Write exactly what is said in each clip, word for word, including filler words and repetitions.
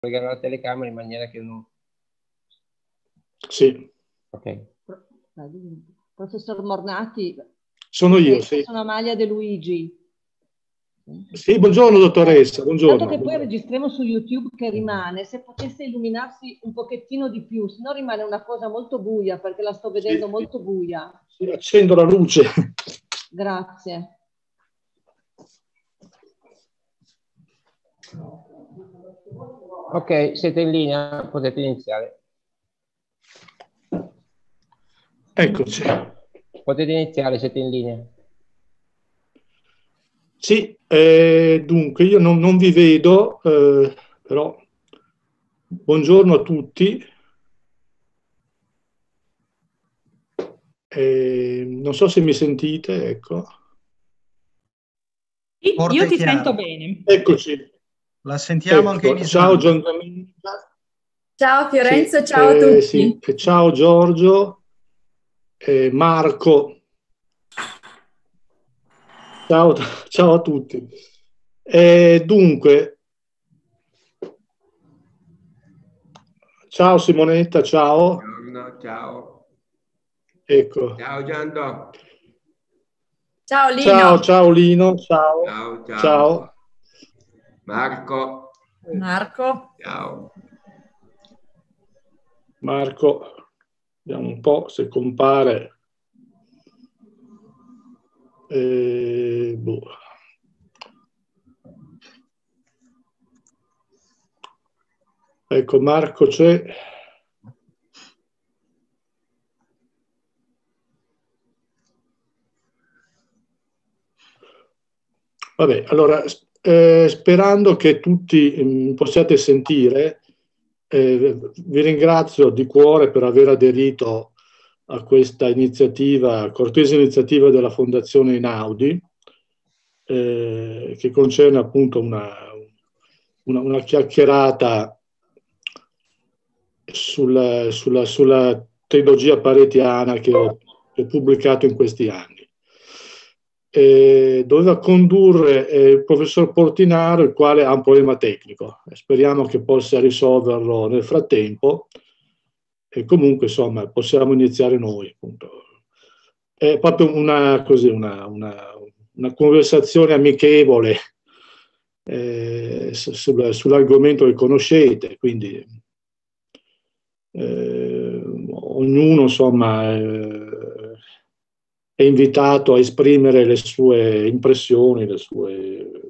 collegare la telecamera in maniera che non... Sì. Ok. Professor Mornati. Sono io, sì. Sono Amalia De Luigi. Sì, buongiorno dottoressa, buongiorno. Dato che poi buongiorno. registriamo su YouTube che rimane, se potesse illuminarsi un pochettino di più, se no rimane una cosa molto buia, perché la sto vedendo Sì. molto buia. Sì, accendo la luce. Grazie. Ok, siete in linea, potete iniziare. Eccoci. Potete iniziare, siete in linea. Sì, eh, dunque io non, non vi vedo, eh, però buongiorno a tutti. Eh, non so se mi sentite, ecco. Io ti sento bene. Eccoci. La sentiamo Ecco, anche in ciao Islanda. Gianni. Ciao Fiorenzo, Sì, ciao a eh, tutti. sì. E ciao Giorgio, eh, Marco. Ciao, ciao a tutti. Eh, dunque, ciao Simonetta, ciao. Buongiorno, ciao. Ecco. Ciao Giando. Ciao Lino. Ciao, ciao Lino, ciao. Ciao, ciao. Ciao. Marco. Marco. Ciao. Marco, vediamo un po' se compare. Eh, boh. Ecco, Marco c'è. Vabbè, allora, eh, sperando che tutti mh, possiate sentire, eh, vi ringrazio di cuore per aver aderito a questa iniziativa, cortese iniziativa della Fondazione Einaudi, eh, che concerne appunto una, una, una chiacchierata sulla, sulla, sulla trilogia paretiana che ho, ho pubblicato in questi anni. Eh, doveva condurre eh, il professor Portinaro, il quale ha un problema tecnico. Speriamo che possa risolverlo nel frattempo e comunque insomma possiamo iniziare noi. Appunto. È proprio una, così, una, una, una conversazione amichevole eh, sul, sull'argomento che conoscete, quindi eh, ognuno insomma eh, è invitato a esprimere le sue impressioni, le sue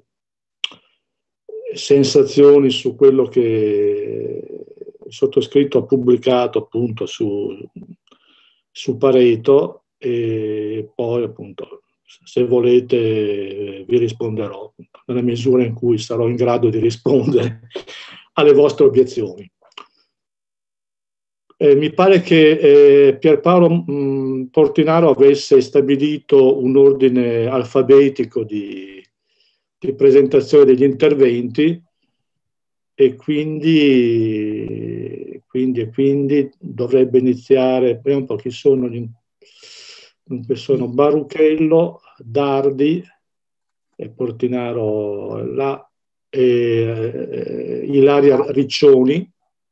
sensazioni su quello che il sottoscritto ha pubblicato appunto su, su Pareto, e poi appunto se volete vi risponderò nella misura in cui sarò in grado di rispondere alle vostre obiezioni. Eh, mi pare che eh, Pierpaolo mh, Portinaro avesse stabilito un ordine alfabetico di, di presentazione degli interventi e quindi, quindi, quindi dovrebbe iniziare. Vediamo un po' chi sono gli, dunque sono Baruchello, Dardi e Portinaro là, e, eh, Ilaria Riccioni.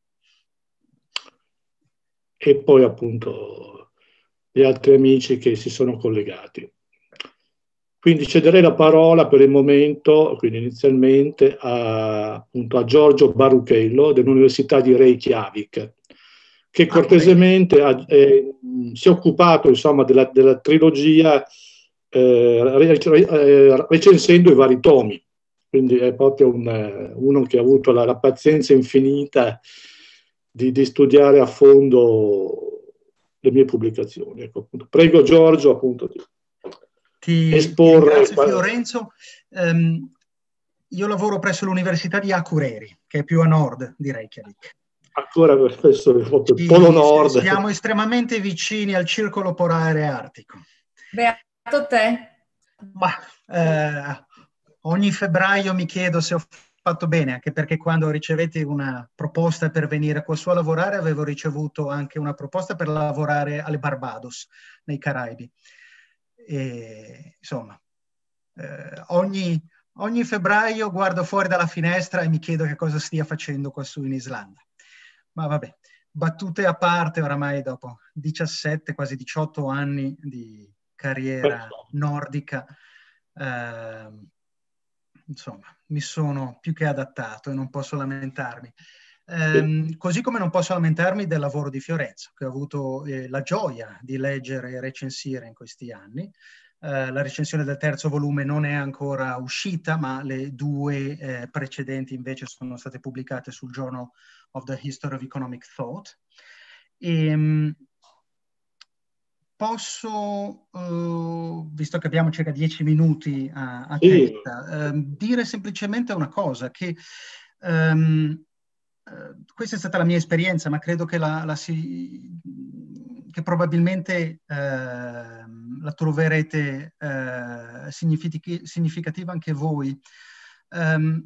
E poi appunto gli altri amici che si sono collegati. Quindi cederei la parola per il momento, quindi inizialmente, a, appunto, a Giorgio Baruchello dell'Università di Reykjavik, che cortesemente ha, eh, si è occupato insomma della, della trilogia eh, recensendo i vari tomi. Quindi è proprio un, uno che ha avuto la, la pazienza infinita Di, di studiare a fondo le mie pubblicazioni. Ecco, appunto. Prego Giorgio appunto di ti, esporre. Ti ringrazio Fiorenzo. Um, io lavoro presso l'Università di Akureyri, che è più a nord di Reykjavik. Ancora questo è proprio il Ci, polo nord. Siamo estremamente vicini al circolo polare artico. Beato te. Ma eh, ogni febbraio mi chiedo se ho fatto bene, anche perché quando ricevetti una proposta per venire qua su a lavorare avevo ricevuto anche una proposta per lavorare alle Barbados, nei Caraibi. E, insomma, eh, ogni, Ogni febbraio guardo fuori dalla finestra e mi chiedo che cosa stia facendo qua su in Islanda. Ma vabbè, battute a parte, oramai dopo diciassette, quasi diciotto anni di carriera nordica, eh, insomma, mi sono più che adattato e non posso lamentarmi. Eh, così come non posso lamentarmi del lavoro di Fiorenzo, che ho avuto eh, la gioia di leggere e recensire in questi anni. Uh, la recensione del terzo volume non è ancora uscita, ma le due eh, precedenti invece sono state pubblicate sul Journal of the History of Economic Thought. E, um, posso, uh, visto che abbiamo circa dieci minuti a, a testa, uh, dire semplicemente una cosa, che um, uh, questa è stata la mia esperienza, ma credo che la, la si... che probabilmente eh, la troverete eh, significativa anche voi. Um,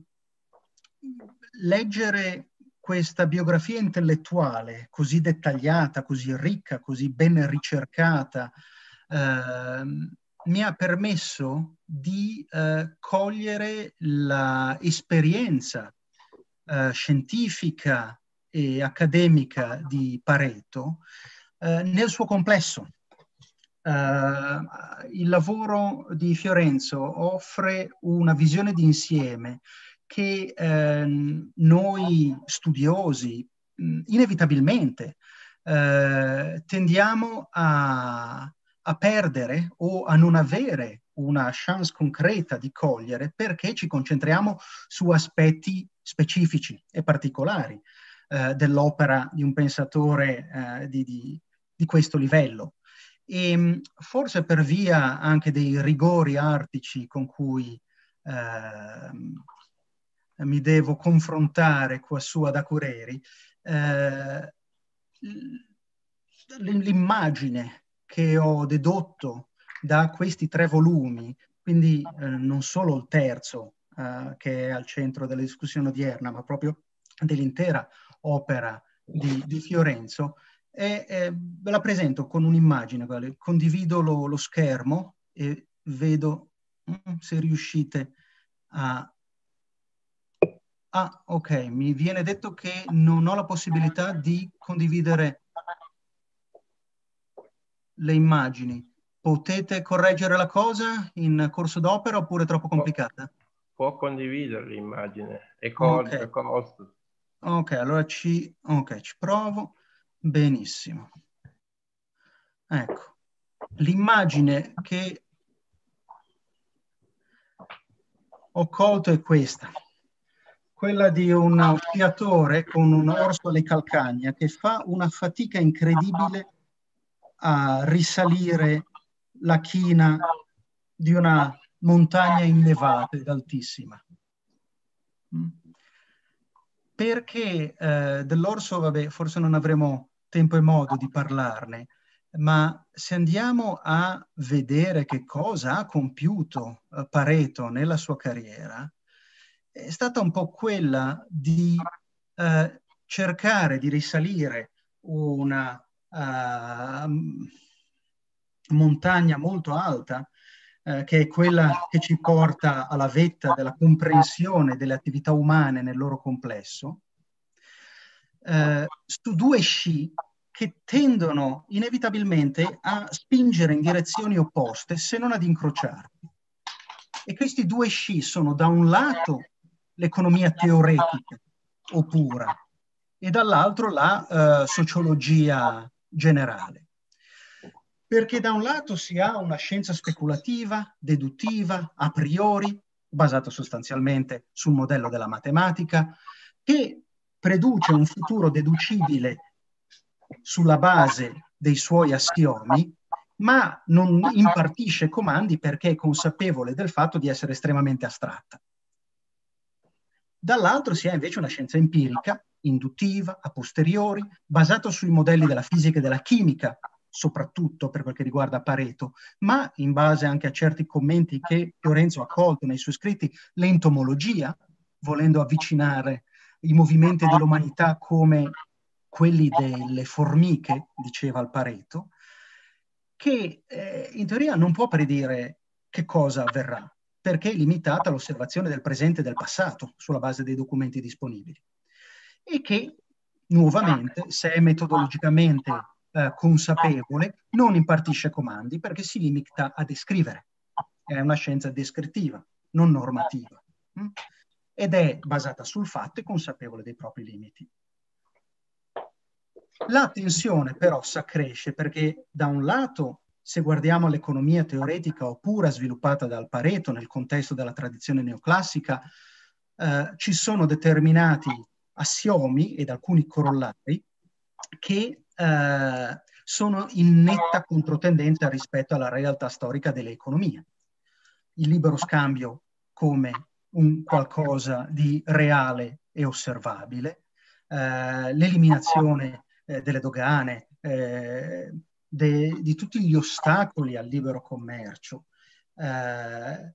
leggere questa biografia intellettuale così dettagliata, così ricca, così ben ricercata, eh, mi ha permesso di eh, cogliere l'esperienza eh, scientifica e accademica di Pareto Uh, nel suo complesso. Uh, il lavoro di Fiorenzo offre una visione d'insieme che uh, noi studiosi mh, inevitabilmente uh, tendiamo a, a perdere o a non avere una chance concreta di cogliere, perché ci concentriamo su aspetti specifici e particolari uh, dell'opera di un pensatore uh, di, di di questo livello. E forse per via anche dei rigori artici con cui eh, mi devo confrontare quassù ad Akureyri, eh, l'immagine che ho dedotto da questi tre volumi, quindi eh, non solo il terzo eh, che è al centro della discussione odierna, ma proprio dell'intera opera di, di Fiorenzo, E, eh, ve la presento con un'immagine, condivido lo, lo schermo e vedo mm, se riuscite a... Ah, ok, mi viene detto che non ho la possibilità di condividere le immagini. Potete correggere la cosa in corso d'opera oppure è troppo complicata? Può, può condividere l'immagine, è costo, okay. costo. Ok, allora ci, okay, ci provo. Benissimo. Ecco, l'immagine che ho colto è questa, quella di un sciatore con un orso alle calcagna che fa una fatica incredibile a risalire la china di una montagna innevata ed altissima. Perché eh, dell'orso, vabbè, forse non avremo tempo e modo di parlarne, ma se andiamo a vedere che cosa ha compiuto eh, Pareto nella sua carriera, è stata un po' quella di eh, cercare di risalire una uh, montagna molto alta, eh, che è quella che ci porta alla vetta della comprensione delle attività umane nel loro complesso, eh, su due sci che tendono inevitabilmente a spingere in direzioni opposte, se non ad incrociarli. E questi due sci sono da un lato l'economia teoretica o pura e dall'altro la uh, sociologia generale. Perché da un lato si ha una scienza speculativa, deduttiva, a priori, basata sostanzialmente sul modello della matematica, che produce un futuro deducibile sulla base dei suoi assiomi, ma non impartisce comandi perché è consapevole del fatto di essere estremamente astratta. Dall'altro si ha invece una scienza empirica, induttiva, a posteriori, basata sui modelli della fisica e della chimica, soprattutto per quel che riguarda Pareto, ma in base anche a certi commenti che Fiorenzo ha colto nei suoi scritti, l'entomologia, volendo avvicinare i movimenti dell'umanità come quelli delle formiche, diceva il Pareto, che eh, in teoria non può predire che cosa avverrà, perché è limitata all'osservazione del presente e del passato sulla base dei documenti disponibili, e che nuovamente, se è metodologicamente eh, consapevole, non impartisce comandi perché si limita a descrivere. È una scienza descrittiva, non normativa, mh? ed è basata sul fatto e consapevole dei propri limiti. La tensione però s'accresce perché da un lato, se guardiamo l'economia teoretica o pura sviluppata dal Pareto nel contesto della tradizione neoclassica, eh, ci sono determinati assiomi ed alcuni corollari che eh, sono in netta controtendenza rispetto alla realtà storica delle economie. Il libero scambio come un qualcosa di reale e osservabile, eh, l'eliminazione eh, delle dogane, eh, de, di tutti gli ostacoli al libero commercio, eh,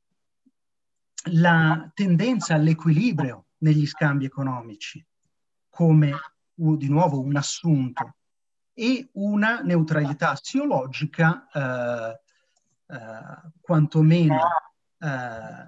la tendenza all'equilibrio negli scambi economici come uh, di nuovo un assunto e una neutralità assiologica eh, eh, quantomeno eh,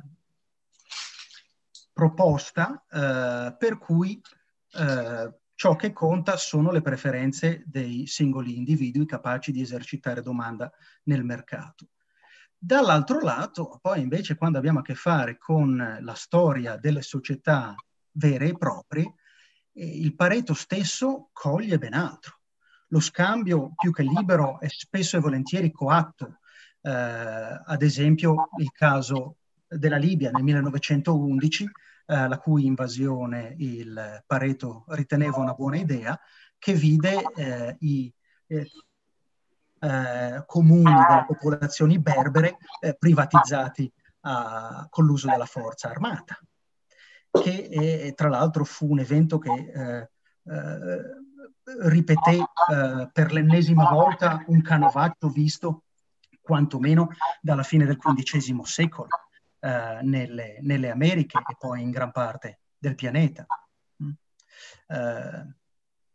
proposta, eh, per cui eh, ciò che conta sono le preferenze dei singoli individui capaci di esercitare domanda nel mercato. Dall'altro lato, poi invece, quando abbiamo a che fare con la storia delle società vere e proprie, eh, il Pareto stesso coglie ben altro. Lo scambio più che libero è spesso e volentieri coatto. Eh, ad esempio il caso della Libia nel millenovecentoundici, eh, la cui invasione il Pareto riteneva una buona idea, che vide eh, i eh, eh, comuni delle popolazioni berbere eh, privatizzati a, con l'uso della forza armata, che è, tra l'altro fu un evento che eh, eh, ripeté eh, per l'ennesima volta un canovaccio visto quantomeno dalla fine del quindicesimo secolo eh, nelle, nelle Americhe e poi in gran parte del pianeta. Eh,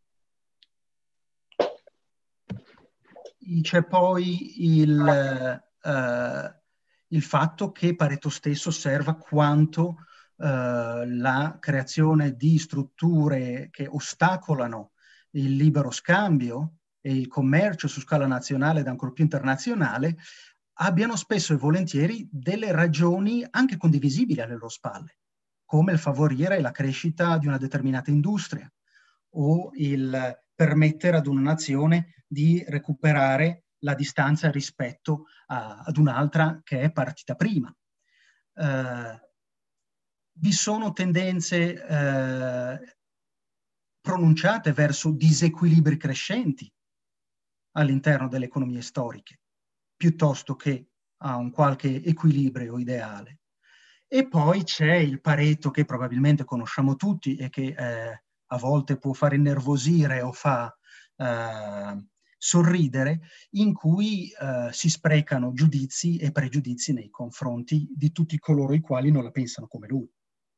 c'è poi il, eh, il fatto che Pareto stesso osserva quanto eh, la creazione di strutture che ostacolano il libero scambio e il commercio su scala nazionale ed ancor più internazionale abbiano spesso e volentieri delle ragioni anche condivisibili alle loro spalle, come il favorire la crescita di una determinata industria o il permettere ad una nazione di recuperare la distanza rispetto a, ad un'altra che è partita prima. Eh, vi sono tendenze eh, pronunciate verso disequilibri crescenti all'interno delle economie storiche, piuttosto che a un qualche equilibrio ideale. E poi c'è il Pareto che probabilmente conosciamo tutti e che eh, a volte può far innervosire o fa eh, sorridere, in cui eh, si sprecano giudizi e pregiudizi nei confronti di tutti coloro i quali non la pensano come lui.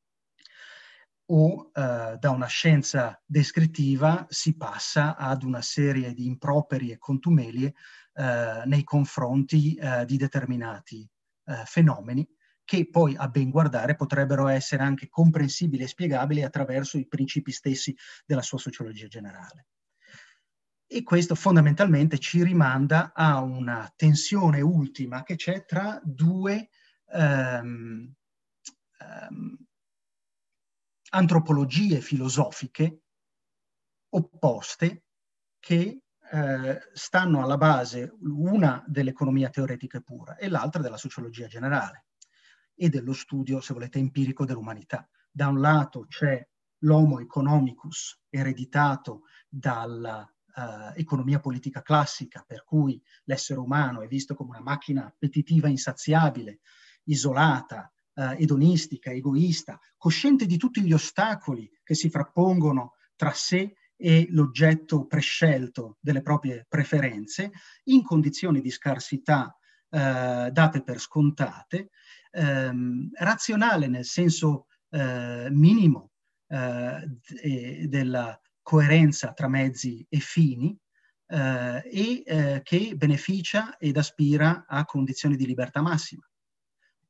O eh, da una scienza descrittiva si passa ad una serie di improperi e contumelie eh, nei confronti eh, di determinati eh, fenomeni che poi a ben guardare potrebbero essere anche comprensibili e spiegabili attraverso i principi stessi della sua sociologia generale. E questo fondamentalmente ci rimanda a una tensione ultima che c'è tra due um, um, antropologie filosofiche opposte che eh, stanno alla base, una dell'economia teoretica pura e l'altra della sociologia generale e dello studio, se volete, empirico dell'umanità. Da un lato c'è l'homo economicus ereditato dall'economia uh, politica classica, per cui l'essere umano è visto come una macchina appetitiva insaziabile, isolata, uh, edonistica, egoista, cosciente di tutti gli ostacoli che si frappongono tra sé e l'oggetto prescelto delle proprie preferenze, in condizioni di scarsità uh, date per scontate, ehm, razionale nel senso eh, minimo eh, de, della coerenza tra mezzi e fini eh, e eh, che beneficia ed aspira a condizioni di libertà massima.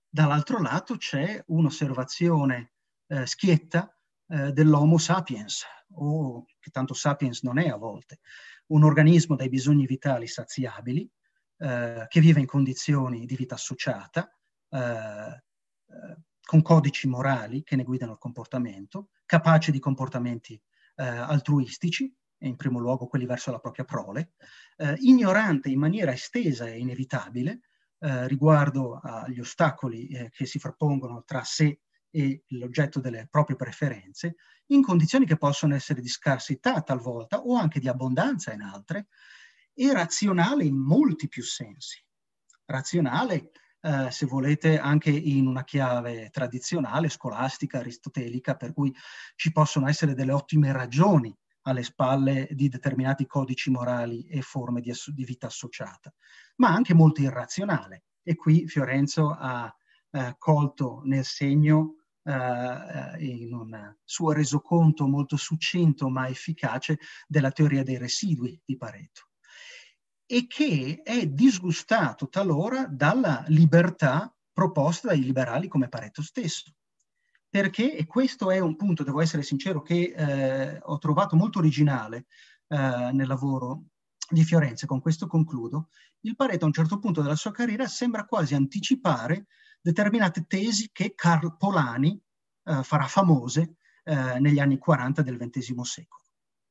dall'altro lato c'è un'osservazione eh, schietta eh, dell'Homo sapiens, o che tanto sapiens non è a volte, un organismo dai bisogni vitali saziabili, eh, che vive in condizioni di vita associata, eh, eh, con codici morali che ne guidano il comportamento, capace di comportamenti eh, altruistici, e in primo luogo quelli verso la propria prole, eh, ignorante in maniera estesa e inevitabile eh, riguardo agli ostacoli eh, che si frappongono tra sé e l'oggetto delle proprie preferenze, in condizioni che possono essere di scarsità talvolta o anche di abbondanza in altre, e razionale in molti più sensi. Razionale, eh, se volete, anche in una chiave tradizionale, scolastica, aristotelica, per cui ci possono essere delle ottime ragioni alle spalle di determinati codici morali e forme di, di vita associata, ma anche molto irrazionale. E qui Fiorenzo ha eh, colto nel segno, eh, in un suo resoconto molto succinto ma efficace, della teoria dei residui di Pareto, e che è disgustato talora dalla libertà proposta dai liberali come Pareto stesso. Perché, e questo è un punto, devo essere sincero, che eh, ho trovato molto originale eh, nel lavoro di Fiorenzo, con questo concludo, il Pareto a un certo punto della sua carriera sembra quasi anticipare determinate tesi che Karl Polanyi eh, farà famose eh, negli anni quaranta del ventesimo secolo,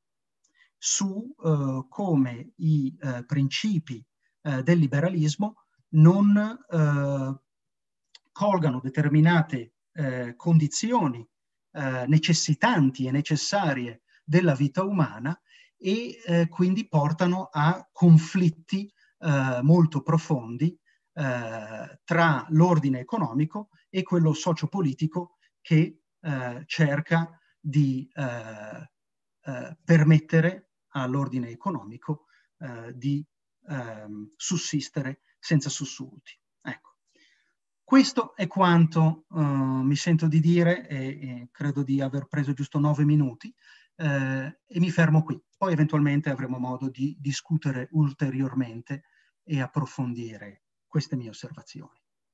su eh, come i eh, principi eh, del liberalismo non eh, colgano determinate Eh, condizioni eh, necessitanti e necessarie della vita umana e eh, quindi portano a conflitti eh, molto profondi eh, tra l'ordine economico e quello sociopolitico che eh, cerca di eh, eh, permettere all'ordine economico eh, di eh, sussistere senza sussulti. Ecco. Questo è quanto uh, mi sento di dire e, e credo di aver preso giusto nove minuti eh, e mi fermo qui. Poi eventualmente avremo modo di discutere ulteriormente e approfondire queste mie osservazioni.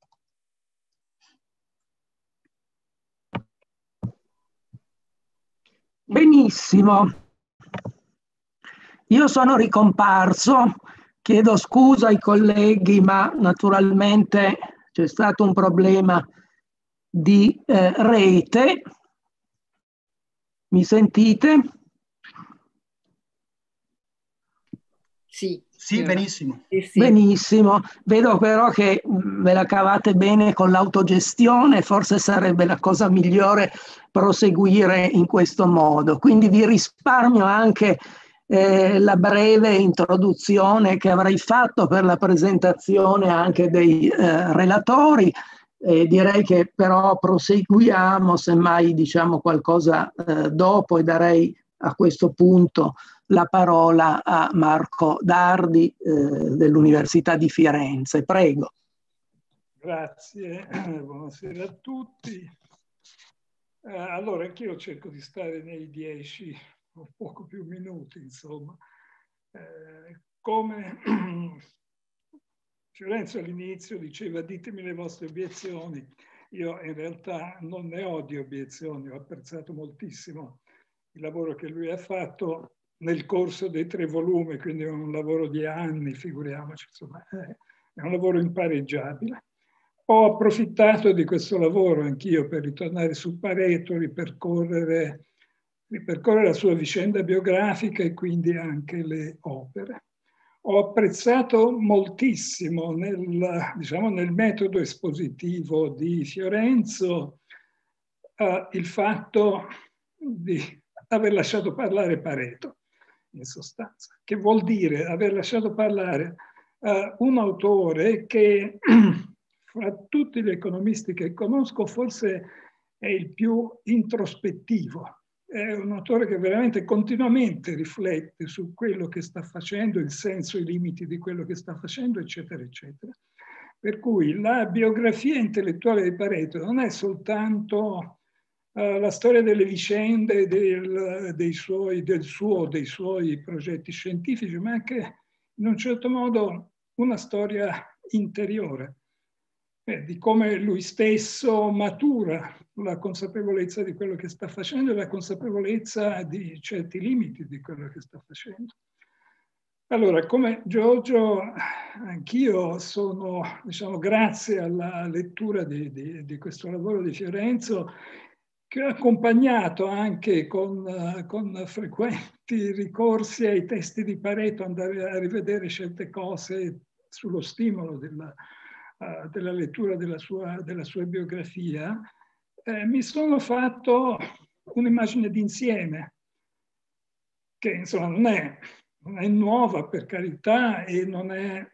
Benissimo. Io sono ricomparso, chiedo scusa ai colleghi, ma naturalmente c'è stato un problema di eh, rete. Mi sentite? Sì. Sì, benissimo. Sì, sì. Benissimo. Vedo però che ve la cavate bene con l'autogestione, forse sarebbe la cosa migliore proseguire in questo modo. Quindi vi risparmio anche eh, la breve introduzione che avrei fatto per la presentazione anche dei eh, relatori. Eh, direi che però proseguiamo, semmai diciamo qualcosa eh, dopo, e darei a questo punto la parola a Marco Dardi eh, dell'Università di Firenze. Prego. Grazie, buonasera a tutti. Eh, allora, anch'io cerco di stare nei dieci o poco più minuti, insomma. Eh, come Fiorenzo all'inizio diceva, ditemi le vostre obiezioni. Io in realtà non ne ho di obiezioni, ho apprezzato moltissimo il lavoro che lui ha fatto nel corso dei tre volumi, quindi è un lavoro di anni, figuriamoci, insomma, è un lavoro impareggiabile. Ho approfittato di questo lavoro anch'io per ritornare su Pareto, ripercorrere, ripercorrere la sua vicenda biografica e quindi anche le opere. Ho apprezzato moltissimo nel, diciamo, nel metodo espositivo di Fiorenzo eh, il fatto di aver lasciato parlare Pareto, in sostanza, che vuol dire aver lasciato parlare uh, un autore che fra tutti gli economisti che conosco forse è il più introspettivo. È un autore che veramente continuamente riflette su quello che sta facendo, il senso, i limiti di quello che sta facendo, eccetera, eccetera. Per cui la biografia intellettuale di Pareto non è soltanto Uh, la storia delle vicende del, dei suoi, del suo, dei suoi progetti scientifici, ma anche in un certo modo una storia interiore. eh, di come lui stesso matura la consapevolezza di quello che sta facendo e la consapevolezza di certi limiti di quello che sta facendo. Allora, come Giorgio, anch'io sono, diciamo, grazie alla lettura di, di, di questo lavoro di Fiorenzo, che ho accompagnato anche con, con frequenti ricorsi ai testi di Pareto, andare a rivedere certe cose sullo stimolo della, uh, della lettura della sua, della sua biografia, eh, mi sono fatto un'immagine d'insieme, che insomma non è, non è nuova per carità e non è...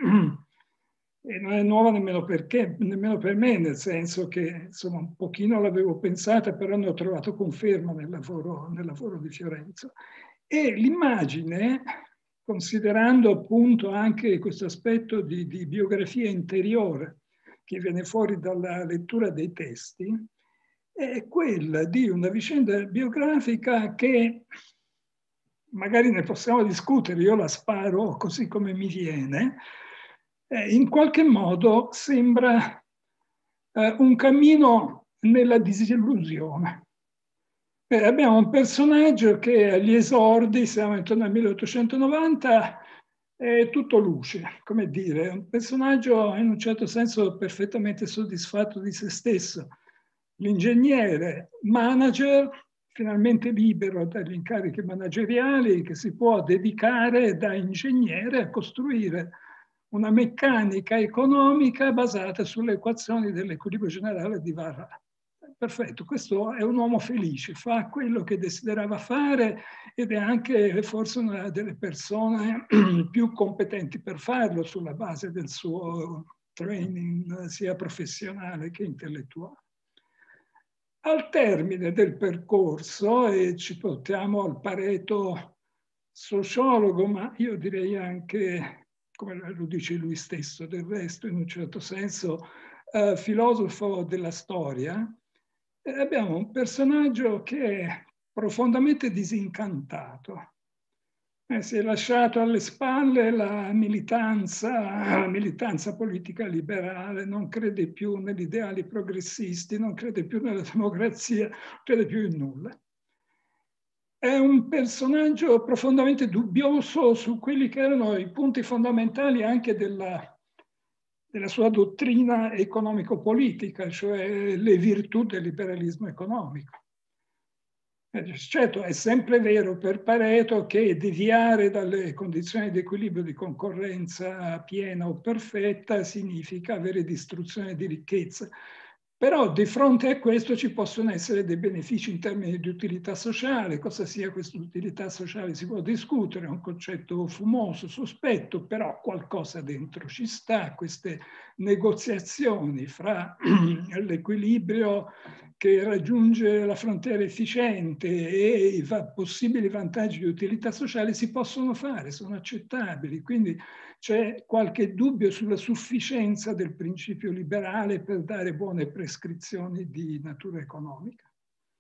E non è nuova nemmeno, perché, nemmeno per me, nel senso che insomma un pochino l'avevo pensata, però ne ho trovato conferma nel lavoro, nel lavoro di Fiorenzo. E l'immagine, considerando appunto anche questo aspetto di, di biografia interiore che viene fuori dalla lettura dei testi, è quella di una vicenda biografica che magari ne possiamo discutere, io la sparo così come mi viene, in qualche modo sembra eh, un cammino nella disillusione. Eh, abbiamo un personaggio che agli esordi, siamo intorno al milleottocentonovanta, è tutto luce, come dire, un personaggio in un certo senso perfettamente soddisfatto di se stesso. L'ingegnere manager, finalmente libero dagli incarichi manageriali, che si può dedicare da ingegnere a costruire una meccanica economica basata sulle equazioni dell'equilibrio generale di Varra. Perfetto, questo è un uomo felice, fa quello che desiderava fare ed è anche forse una delle persone più competenti per farlo sulla base del suo training sia professionale che intellettuale. Al termine del percorso, e ci portiamo al Pareto sociologo, ma io direi anche, come lo dice lui stesso, del resto, in un certo senso, eh, filosofo della storia, eh, abbiamo un personaggio che è profondamente disincantato. Eh, si è lasciato alle spalle la militanza, la militanza politica liberale, non crede più negli ideali progressisti, non crede più nella democrazia, non crede più in nulla. È un personaggio profondamente dubbioso su quelli che erano i punti fondamentali anche della, della sua dottrina economico-politica, cioè le virtù del liberalismo economico. Certo, è sempre vero per Pareto che deviare dalle condizioni di equilibrio di concorrenza piena o perfetta significa avere distruzione di ricchezza. Però di fronte a questo ci possono essere dei benefici in termini di utilità sociale. Cosa sia questa utilità sociale si può discutere, è un concetto fumoso, sospetto, però qualcosa dentro ci sta. Queste negoziazioni fra l'equilibrio che raggiunge la frontiera efficiente e i possibili vantaggi di utilità sociale si possono fare, sono accettabili. Quindi c'è qualche dubbio sulla sufficienza del principio liberale per dare buone prescrizioni di natura economica.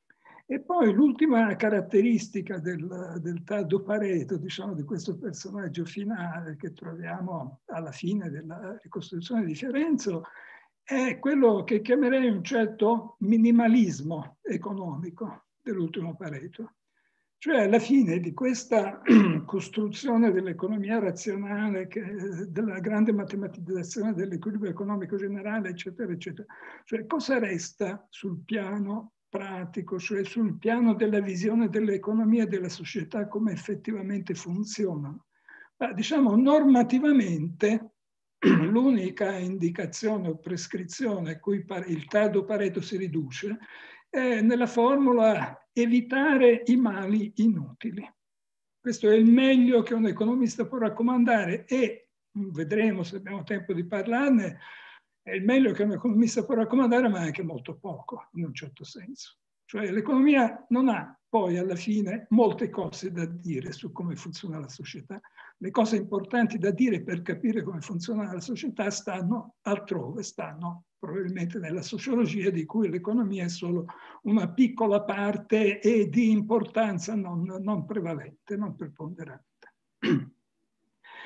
E poi l'ultima caratteristica del, del tardo Pareto, diciamo, di questo personaggio finale che troviamo alla fine della ricostruzione di Fiorenzo, è quello che chiamerei un certo minimalismo economico dell'ultimo Pareto. Cioè alla fine di questa costruzione dell'economia razionale, che, della grande matematizzazione dell'equilibrio economico generale, eccetera, eccetera. Cioè cosa resta sul piano pratico, cioè sul piano della visione dell'economia e della società, come effettivamente funzionano? Ma, diciamo, normativamente, l'unica indicazione o prescrizione a cui il tardo Pareto si riduce è nella formula evitare i mali inutili. Questo è il meglio che un economista può raccomandare e, vedremo se abbiamo tempo di parlarne, è il meglio che un economista può raccomandare, ma anche molto poco, in un certo senso. Cioè l'economia non ha poi alla fine molte cose da dire su come funziona la società. Le cose importanti da dire per capire come funziona la società stanno altrove, stanno probabilmente nella sociologia, di cui l'economia è solo una piccola parte e di importanza non, non prevalente, non preponderante.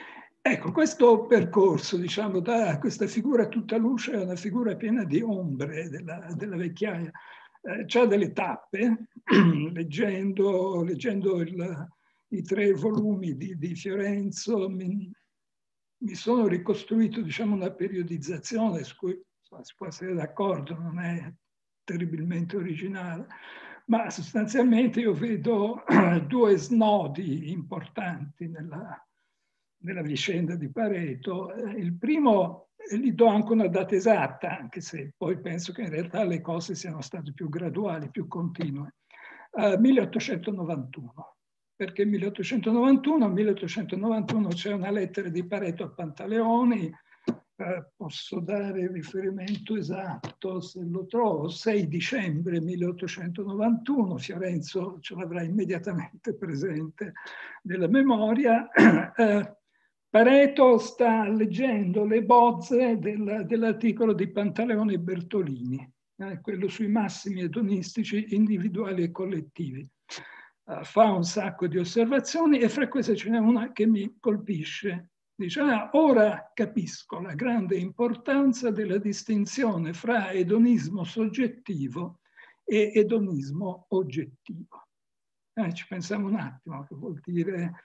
ecco, questo percorso, diciamo, da questa figura tutta luce a una figura piena di ombre della, della vecchiaia, eh, c'ha delle tappe, leggendo, leggendo il, i tre volumi di, di Fiorenzo, mi, mi sono ricostruito, diciamo, una periodizzazione su cui insomma, si può essere d'accordo, non è terribilmente originale, ma sostanzialmente io vedo due snodi importanti nella, nella vicenda di Pareto. Il primo, gli do anche una data esatta, anche se poi penso che in realtà le cose siano state più graduali, più continue, uh, milleottocentonovantuno. Perché milleottocentonovantuno, milleottocentonovantuno c'è una lettera di Pareto a Pantaleoni, eh, posso dare il riferimento esatto se lo trovo, sei dicembre milleottocentonovantuno, Fiorenzo ce l'avrà immediatamente presente nella memoria. Eh, Pareto sta leggendo le bozze del, dell'articolo di Pantaleoni e Bertolini, eh, quello sui massimi edonistici individuali e collettivi. Uh, fa un sacco di osservazioni e fra queste ce n'è una che mi colpisce. Dice, ah, ora capisco la grande importanza della distinzione fra edonismo soggettivo e edonismo oggettivo. Eh, ci pensiamo un attimo, che vuol dire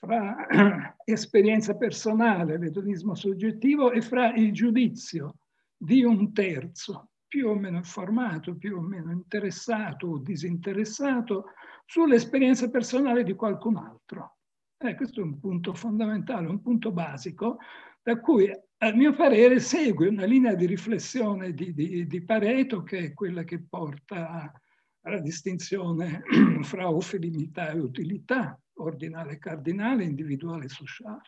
fra esperienza personale, l'edonismo soggettivo, e fra il giudizio di un terzo, più o meno informato, più o meno interessato o disinteressato, sull'esperienza personale di qualcun altro. Eh, questo è un punto fondamentale, un punto basico, da cui a mio parere segue una linea di riflessione di, di, di Pareto, che è quella che porta alla distinzione fra offerimmità e utilità, ordinale e cardinale, individuale e sociale.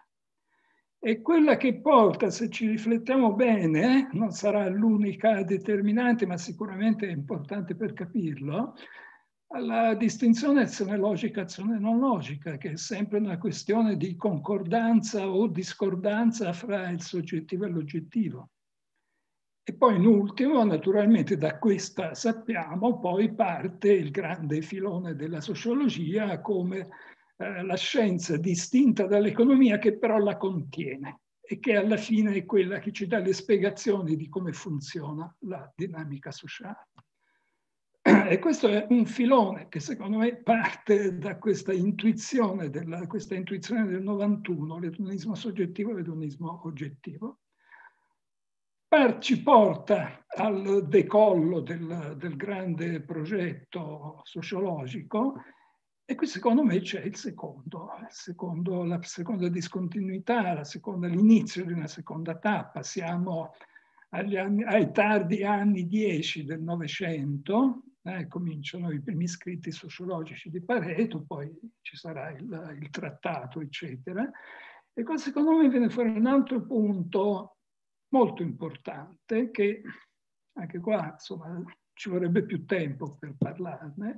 E quella che porta, se ci riflettiamo bene, non sarà l'unica determinante, ma sicuramente è importante per capirlo, alla distinzione azione logica, azione non logica, che è sempre una questione di concordanza o discordanza fra il soggettivo e l'oggettivo. E poi in ultimo, naturalmente da questa sappiamo, poi parte il grande filone della sociologia come eh, la scienza distinta dall'economia che però la contiene e che alla fine è quella che ci dà le spiegazioni di come funziona la dinamica sociale. E questo è un filone che secondo me parte da questa intuizione, della, questa intuizione del novantuno, l'edonismo soggettivo e l'edonismo oggettivo. Ci porta al decollo del, del grande progetto sociologico e qui secondo me c'è il secondo, il secondo, la seconda discontinuità, la seconda, l'inizio di una seconda tappa. Siamo agli anni, ai tardi anni dieci del Novecento, eh, cominciano i primi scritti sociologici di Pareto, poi ci sarà il, il trattato, eccetera. E qua secondo me viene fuori un altro punto molto importante, che anche qua insomma ci vorrebbe più tempo per parlarne,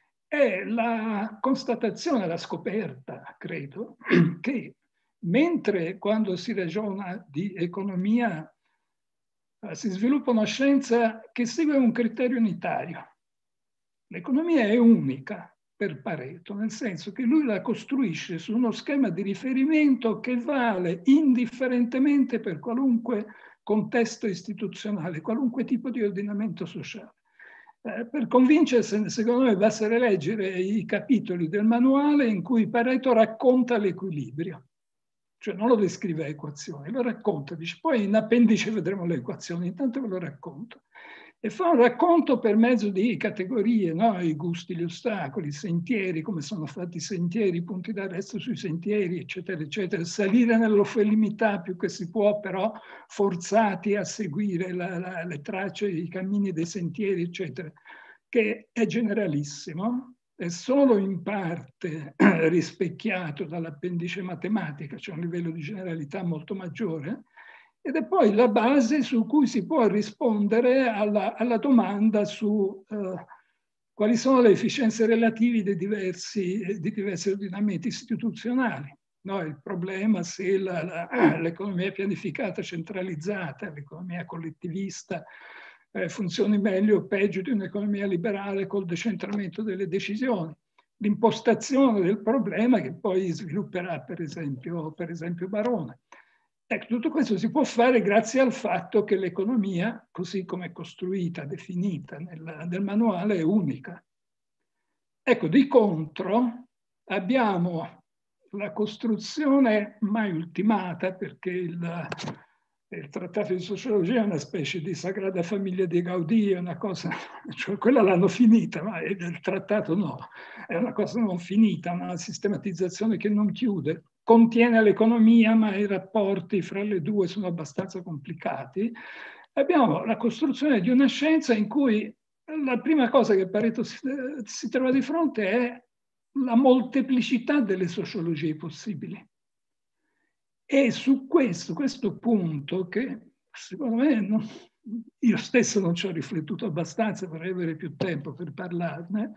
è la constatazione, la scoperta, credo, che mentre quando si ragiona di economia eh, si sviluppa una scienza che segue un criterio unitario. L'economia è unica per Pareto, nel senso che lui la costruisce su uno schema di riferimento che vale indifferentemente per qualunque contesto istituzionale, qualunque tipo di ordinamento sociale. Eh, per convincersene, secondo me, basta leggere i capitoli del manuale in cui Pareto racconta l'equilibrio. Cioè non lo descrive a equazioni, lo racconta, dice, poi in appendice vedremo le equazioni, intanto ve lo racconto. E fa un racconto per mezzo di categorie, no? I gusti, gli ostacoli, i sentieri, come sono fatti i sentieri, i punti d'arresto sui sentieri, eccetera, eccetera. Salire nell'offerlimità più che si può, però forzati a seguire la, la, le tracce, i cammini dei sentieri, eccetera, che è generalissimo, è solo in parte rispecchiato dall'appendice matematica, c'è un livello di generalità molto maggiore, ed è poi la base su cui si può rispondere alla, alla domanda su eh, quali sono le efficienze relative dei diversi, di diversi ordinamenti istituzionali. No, il problema se l'economia pianificata, centralizzata, l'economia collettivista eh, funzioni meglio o peggio di un'economia liberale col decentramento delle decisioni. L'impostazione del problema che poi svilupperà per esempio, per esempio Barone. Ecco, tutto questo si può fare grazie al fatto che l'economia, così come è costruita, definita nel, nel manuale, è unica. Ecco, di contro abbiamo la costruzione mai ultimata, perché il, il trattato di sociologia è una specie di Sagrada Famiglia di Gaudì, è una cosa, cioè quella l'hanno finita, ma il trattato no, è una cosa non finita, una sistematizzazione che non chiude. Contiene l'economia, ma i rapporti fra le due sono abbastanza complicati. Abbiamo la costruzione di una scienza in cui la prima cosa che Pareto si, si trova di fronte è la molteplicità delle sociologie possibili. E su questo, questo punto, che secondo me non, io stesso non ci ho riflettuto abbastanza, vorrei avere più tempo per parlarne,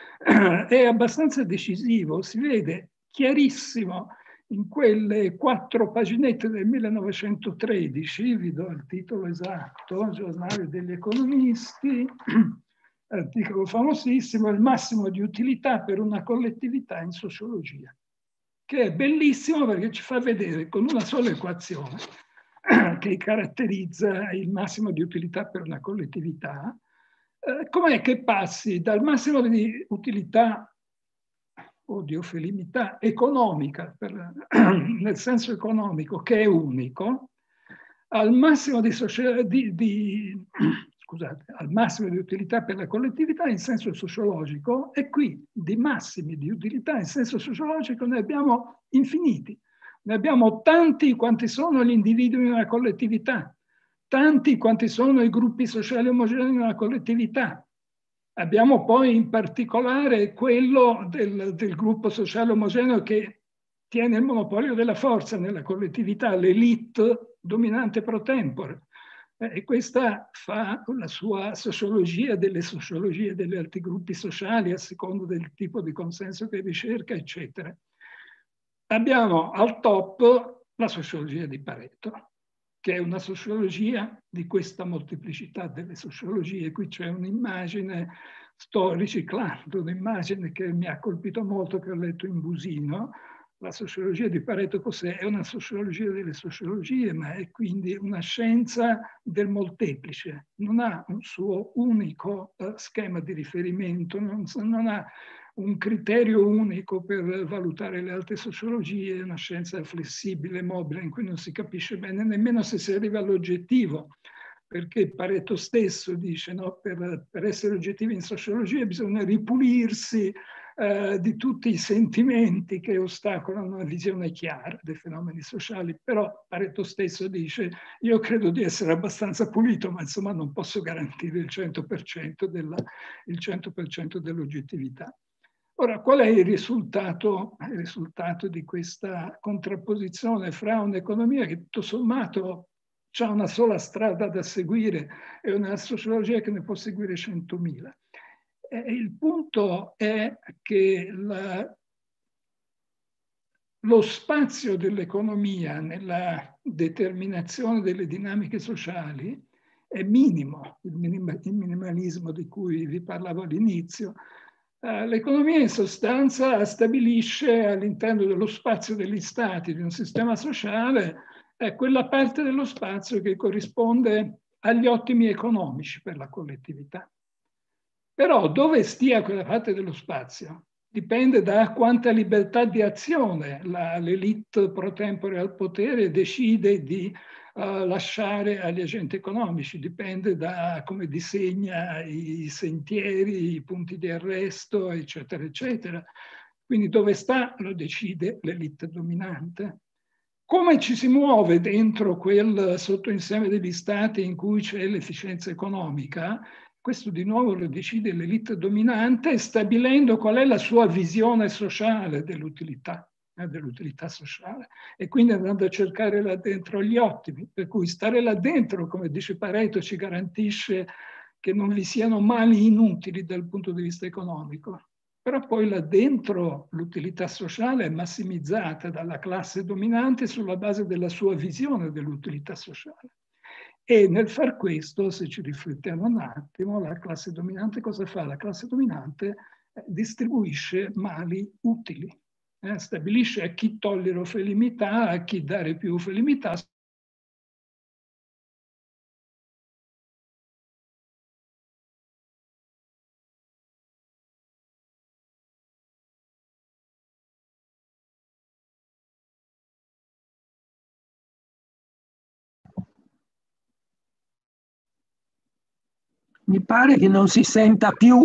è abbastanza decisivo, si vede chiarissimo in quelle quattro paginette del millenovecentotredici, vi do il titolo esatto, Giornale degli economisti, articolo famosissimo, il massimo di utilità per una collettività in sociologia, che è bellissimo perché ci fa vedere con una sola equazione che caratterizza il massimo di utilità per una collettività, eh, com'è che passi dal massimo di utilità o di ofelimità economica, per, nel senso economico, che è unico, al massimo di, di, di, scusate, al massimo di utilità per la collettività in senso sociologico, e qui di massimi di utilità in senso sociologico ne abbiamo infiniti. Ne abbiamo tanti quanti sono gli individui in una collettività, tanti quanti sono i gruppi sociali omogenei in una collettività. Abbiamo poi in particolare quello del, del gruppo sociale omogeneo che tiene il monopolio della forza nella collettività, l'elite dominante pro tempore. E questa fa la sua sociologia delle sociologie degli altri gruppi sociali a secondo del tipo di consenso che ricerca, eccetera. Abbiamo al top la sociologia di Pareto, che è una sociologia di questa molteplicità delle sociologie. Qui c'è un'immagine, sto riciclando un'immagine che mi ha colpito molto, che ho letto in Busino. La sociologia di Pareto cos'è? È una sociologia delle sociologie, ma è quindi una scienza del molteplice. Non ha un suo unico uh, schema di riferimento, non, non ha un criterio unico per valutare le altre sociologie, è una scienza flessibile, mobile, in cui non si capisce bene nemmeno se si arriva all'oggettivo, perché Pareto stesso dice, no, per, per essere oggettivi in sociologia bisogna ripulirsi eh, di tutti i sentimenti che ostacolano una visione chiara dei fenomeni sociali, però Pareto stesso dice, io credo di essere abbastanza pulito, ma insomma non posso garantire il cento per cento della, il cento per cento dell'oggettività. Ora, qual è il risultato, il risultato di questa contrapposizione fra un'economia che tutto sommato ha una sola strada da seguire e una sociologia che ne può seguire centomila? E il punto è che la, lo spazio dell'economia nella determinazione delle dinamiche sociali è minimo, il, minim, il minimalismo di cui vi parlavo all'inizio. L'economia in sostanza stabilisce all'interno dello spazio degli stati di un sistema sociale eh, quella parte dello spazio che corrisponde agli ottimi economici per la collettività. Però dove stia quella parte dello spazio dipende da quanta libertà di azione l'elite pro tempore al potere decide di Uh, lasciare agli agenti economici, dipende da come disegna i sentieri, i punti di arresto, eccetera, eccetera. Quindi dove sta lo decide l'elite dominante. Come ci si muove dentro quel sottoinsieme degli stati in cui c'è l'efficienza economica, questo di nuovo lo decide l'elite dominante, stabilendo qual è la sua visione sociale dell'utilità. dell'utilità sociale, e quindi andando a cercare là dentro gli ottimi, per cui stare là dentro, come dice Pareto, ci garantisce che non vi siano mali inutili dal punto di vista economico, però poi là dentro l'utilità sociale è massimizzata dalla classe dominante sulla base della sua visione dell'utilità sociale. E nel far questo, se ci riflettiamo un attimo, la classe dominante cosa fa? La classe dominante distribuisce mali utili. Eh, stabilisce a chi togliere ofelimità, a chi dare più ofelimità, Mi pare che non si senta più.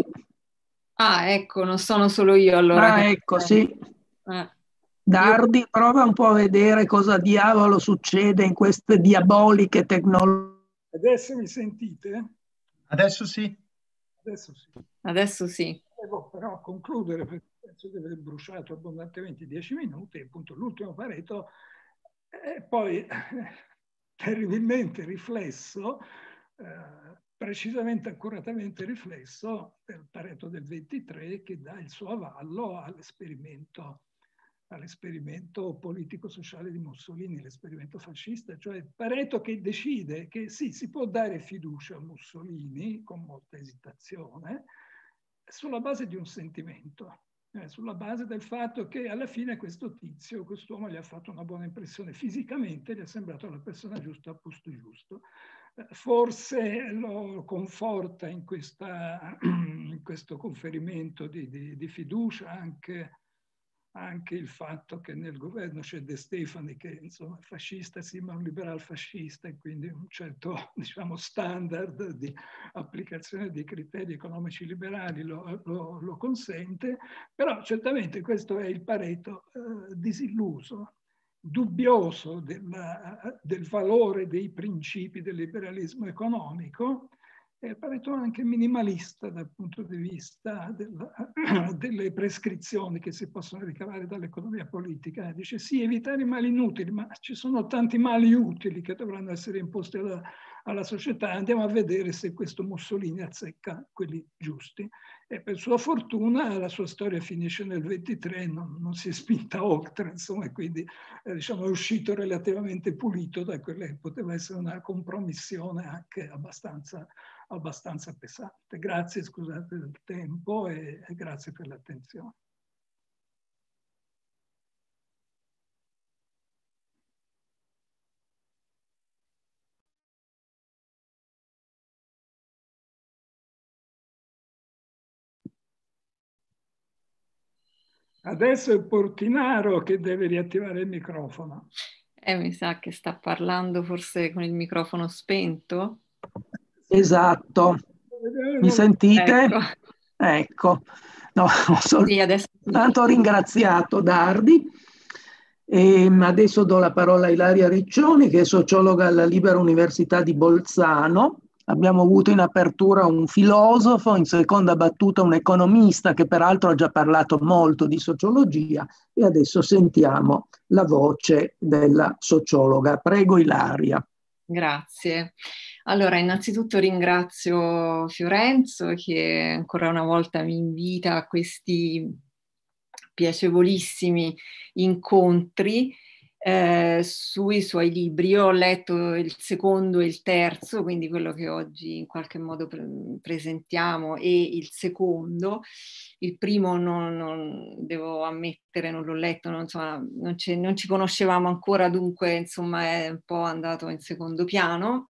Ah, ecco, non sono solo io allora. Ah, che... ecco, sì. Eh. Dardi, Io... prova un po' a vedere cosa diavolo succede in queste diaboliche tecnologie. Adesso mi sentite? Adesso sì. Adesso sì. Adesso sì. Devo però concludere, perché penso di aver bruciato abbondantemente dieci minuti, appunto l'ultimo Pareto, e poi terribilmente riflesso, eh, precisamente, accuratamente riflesso del Pareto del ventitré, che dà il suo avallo all'esperimento all'esperimento politico-sociale di Mussolini, l'esperimento fascista, cioè Pareto che decide che sì, si può dare fiducia a Mussolini con molta esitazione sulla base di un sentimento, eh, sulla base del fatto che alla fine questo tizio, quest'uomo gli ha fatto una buona impressione fisicamente, gli è sembrato la persona giusta al posto giusto. Eh, forse lo conforta in, questa, in questo conferimento di, di, di fiducia anche anche il fatto che nel governo c'è De Stefani che insomma è fascista sì ma un liberal fascista e quindi un certo diciamo standard di applicazione dei criteri economici liberali lo, lo, lo consente, però certamente questo è il Pareto eh, disilluso, dubbioso della, del valore dei principi del liberalismo economico, è Pareto anche minimalista dal punto di vista della, delle prescrizioni che si possono ricavare dall'economia politica. Dice sì, evitare i mali inutili, ma ci sono tanti mali utili che dovranno essere imposti alla, alla società. Andiamo a vedere se questo Mussolini azzecca quelli giusti. E per sua fortuna la sua storia finisce nel ventitré, non, non si è spinta oltre, insomma, e quindi eh, diciamo, è uscito relativamente pulito da quella che poteva essere una compromissione anche abbastanza abbastanza pesante. Grazie, scusate del tempo e, e grazie per l'attenzione. Adesso è Portinaro che deve riattivare il microfono. Eh, mi sa che sta parlando forse con il microfono spento. Esatto. Mi sentite? Ecco. Ecco. No, ho soltanto ringraziato Dardi. E adesso do la parola a Ilaria Riccioni, che è sociologa alla Libera Università di Bolzano. Abbiamo avuto in apertura un filosofo, in seconda battuta un economista che peraltro ha già parlato molto di sociologia, e adesso sentiamo la voce della sociologa. Prego Ilaria. Grazie. Allora, innanzitutto ringrazio Fiorenzo che ancora una volta mi invita a questi piacevolissimi incontri eh, sui suoi libri. Io ho letto il secondo e il terzo, quindi quello che oggi in qualche modo pre presentiamo, e il secondo. Il primo non, non devo ammettere, non l'ho letto, non, insomma, non, non ci conoscevamo ancora, dunque insomma è un po' andato in secondo piano.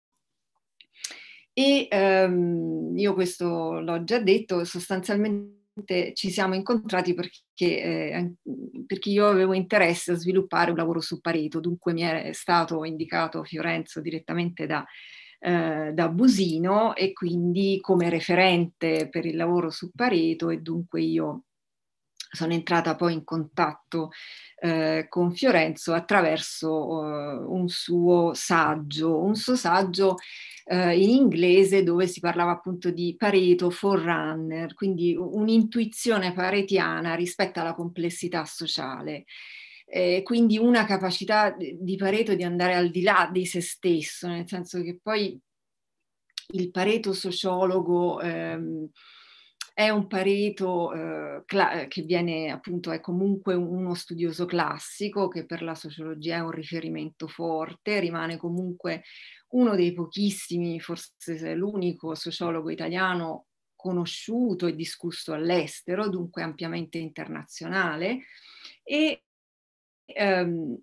E ehm, io questo l'ho già detto, sostanzialmente ci siamo incontrati perché, eh, perché io avevo interesse a sviluppare un lavoro su Pareto, dunque mi è stato indicato Fiorenzo direttamente da, eh, da Busino e quindi come referente per il lavoro su Pareto, e dunque io sono entrata poi in contatto eh, con Fiorenzo attraverso eh, un suo saggio, un suo saggio eh, in inglese dove si parlava appunto di Pareto forerunner, quindi un'intuizione paretiana rispetto alla complessità sociale. Eh, quindi una capacità di Pareto di andare al di là di se stesso, nel senso che poi il Pareto sociologo ehm, è un Pareto eh, che viene appunto, è comunque uno studioso classico che per la sociologia è un riferimento forte, rimane comunque uno dei pochissimi, forse l'unico sociologo italiano conosciuto e discusso all'estero, dunque ampiamente internazionale. E ehm,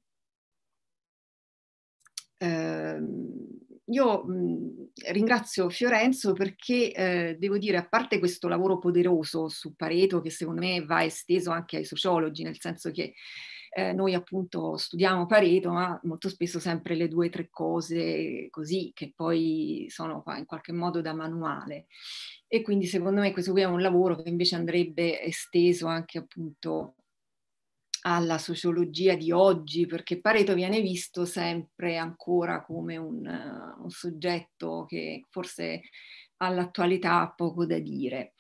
ehm, io mh, ringrazio Fiorenzo perché eh, devo dire, a parte questo lavoro poderoso su Pareto che secondo me va esteso anche ai sociologi, nel senso che eh, noi appunto studiamo Pareto, ma molto spesso sempre le due o tre cose così, che poi sono in qualche modo da manuale. E quindi secondo me questo qui è un lavoro che invece andrebbe esteso anche appunto alla sociologia di oggi, perché Pareto viene visto sempre ancora come un, uh, un soggetto che forse all'attualità ha poco da dire.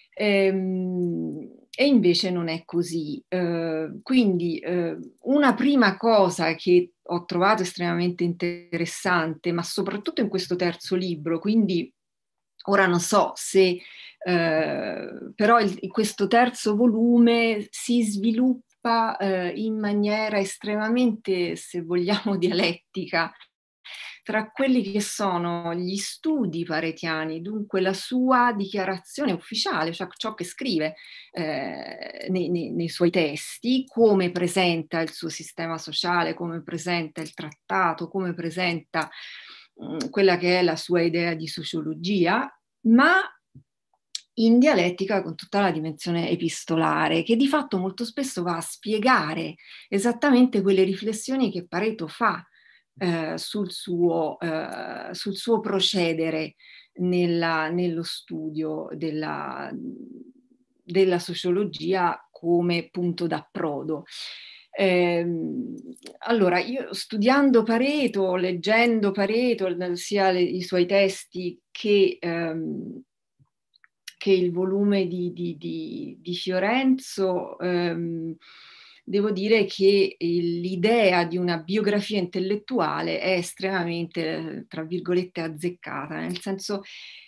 Ehm, e invece non è così. Eh, quindi eh, una prima cosa che ho trovato estremamente interessante, ma soprattutto in questo terzo libro, quindi ora non so se eh, però il, questo terzo volume si sviluppa eh, in maniera estremamente, se vogliamo, dialettica tra quelli che sono gli studi paretiani, dunque la sua dichiarazione ufficiale, cioè ciò che scrive eh, nei, nei, nei suoi testi, come presenta il suo sistema sociale, come presenta il trattato, come presenta mh, quella che è la sua idea di sociologia, ma in dialettica con tutta la dimensione epistolare, che di fatto molto spesso va a spiegare esattamente quelle riflessioni che Pareto fa Eh, sul, suo, eh, sul suo procedere nella, nello studio della, della sociologia come punto d'approdo. Eh, allora, io studiando Pareto, leggendo Pareto, sia le, i suoi testi che, ehm, che il volume di, di, di, di Fiorenzo, ehm, devo dire che l'idea di una biografia intellettuale è estremamente, tra virgolette, azzeccata, nel senso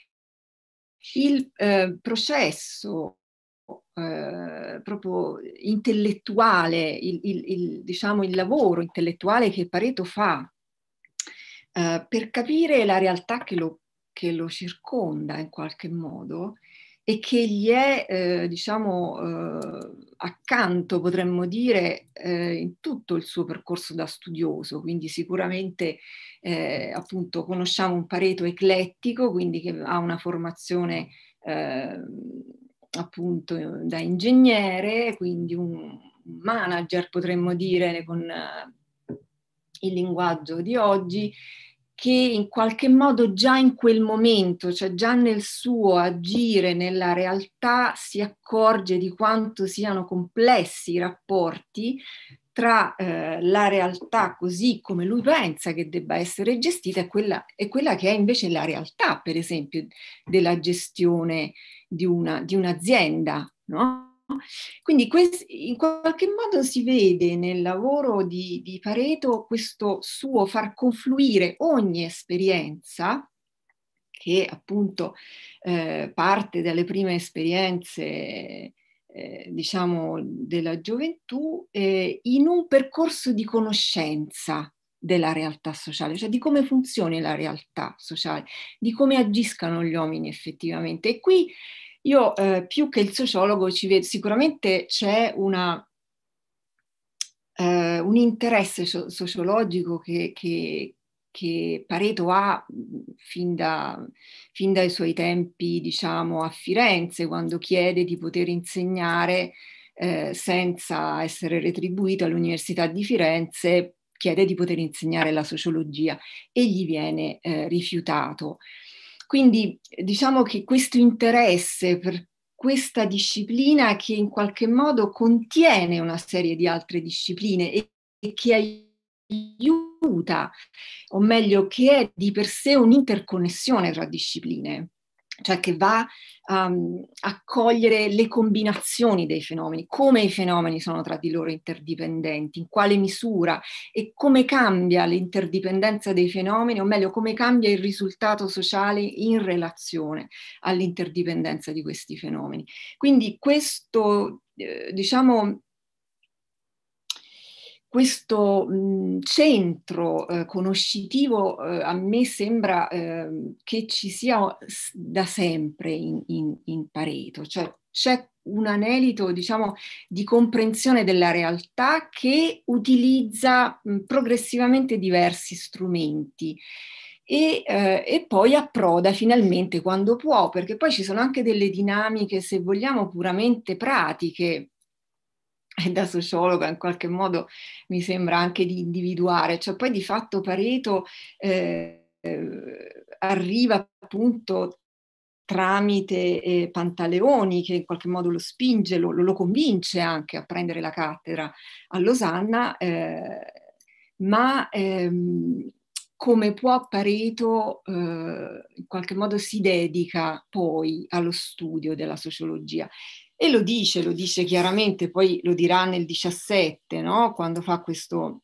il eh, processo eh, proprio intellettuale, il, il, il, diciamo il lavoro intellettuale che Pareto fa eh, per capire la realtà che lo, che lo circonda in qualche modo, e che gli è, eh, diciamo, eh, accanto, potremmo dire, eh, in tutto il suo percorso da studioso. Quindi sicuramente, eh, appunto, conosciamo un Pareto eclettico, quindi che ha una formazione, eh, appunto, da ingegnere, quindi un manager, potremmo dire, con eh, il linguaggio di oggi, che in qualche modo già in quel momento, cioè già nel suo agire nella realtà, si accorge di quanto siano complessi i rapporti tra eh, la realtà così come lui pensa che debba essere gestita e quella, e quella che è invece la realtà, per esempio, della gestione di, una, di un'azienda, no? Quindi in qualche modo si vede nel lavoro di, di Pareto questo suo far confluire ogni esperienza, che appunto eh, parte dalle prime esperienze eh, diciamo della gioventù, eh, in un percorso di conoscenza della realtà sociale, cioè di come funzioni la realtà sociale, di come agiscano gli uomini effettivamente. E qui io eh, più che il sociologo ci vedo, sicuramente c'è una, eh, un interesse so- sociologico che, che, che Pareto ha fin, da, fin dai suoi tempi, diciamo, a Firenze, quando chiede di poter insegnare eh, senza essere retribuito all'Università di Firenze, chiede di poter insegnare la sociologia e gli viene eh, rifiutato. Quindi diciamo che questo interesse per questa disciplina, che in qualche modo contiene una serie di altre discipline e, e che aiuta, o meglio che è di per sé un'interconnessione tra discipline, cioè che va um, a cogliere le combinazioni dei fenomeni, come i fenomeni sono tra di loro interdipendenti, in quale misura e come cambia l'interdipendenza dei fenomeni, o meglio come cambia il risultato sociale in relazione all'interdipendenza di questi fenomeni. Quindi questo, eh, diciamo, questo mh, centro eh, conoscitivo eh, a me sembra eh, che ci sia da sempre in, in, in Pareto, cioè c'è un anelito, diciamo, di comprensione della realtà che utilizza mh, progressivamente diversi strumenti e, eh, e poi approda finalmente quando può, perché poi ci sono anche delle dinamiche, se vogliamo, puramente pratiche, e da sociologa in qualche modo mi sembra anche di individuare, cioè poi di fatto Pareto eh, eh, arriva appunto tramite eh, Pantaleoni, che in qualche modo lo spinge, lo, lo convince anche a prendere la cattedra a Losanna, eh, ma ehm, come può Pareto eh, in qualche modo si dedica poi allo studio della sociologia. E lo dice, lo dice chiaramente, poi lo dirà nel diciassette, no? Quando fa questo,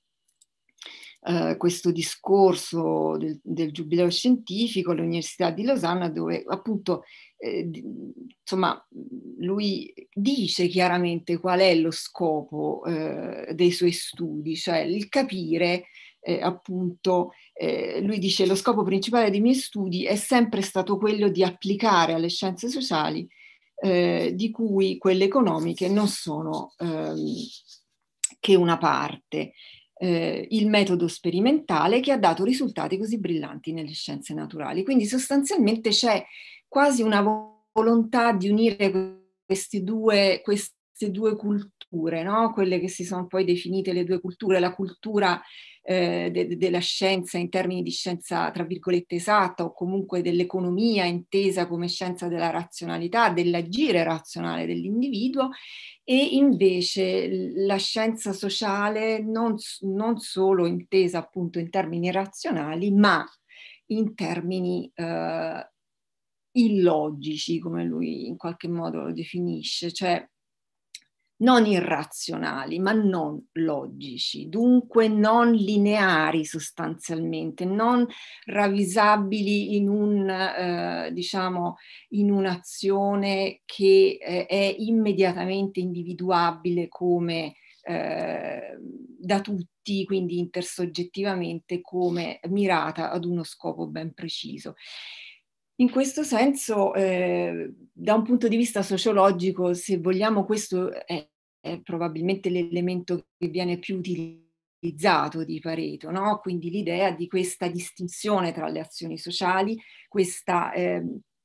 uh, questo discorso del, del giubileo scientifico all'Università di Losanna, dove appunto, eh, insomma, lui dice chiaramente qual è lo scopo eh, dei suoi studi, cioè il capire, eh, appunto, eh, lui dice: lo scopo principale dei miei studi è sempre stato quello di applicare alle scienze sociali Eh, di cui quelle economiche non sono ehm, che una parte, eh, il metodo sperimentale che ha dato risultati così brillanti nelle scienze naturali. Quindi sostanzialmente c'è quasi una volontà di unire queste due, queste due culture, no? Quelle che si sono poi definite le due culture, la cultura Eh, de- della scienza in termini di scienza tra virgolette esatta, o comunque dell'economia intesa come scienza della razionalità, dell'agire razionale dell'individuo, e invece la scienza sociale non, non solo intesa appunto in termini razionali, ma in termini eh, illogici, come lui in qualche modo lo definisce, cioè non irrazionali, ma non logici, dunque non lineari sostanzialmente, non ravvisabili in un, eh, diciamo, in un'azione che eh, è immediatamente individuabile come eh, da tutti, quindi intersoggettivamente come mirata ad uno scopo ben preciso. In questo senso, eh, da un punto di vista sociologico, se vogliamo, questo è, è probabilmente l'elemento che viene più utilizzato di Pareto, no? Quindi l'idea di questa distinzione tra le azioni sociali, questa eh,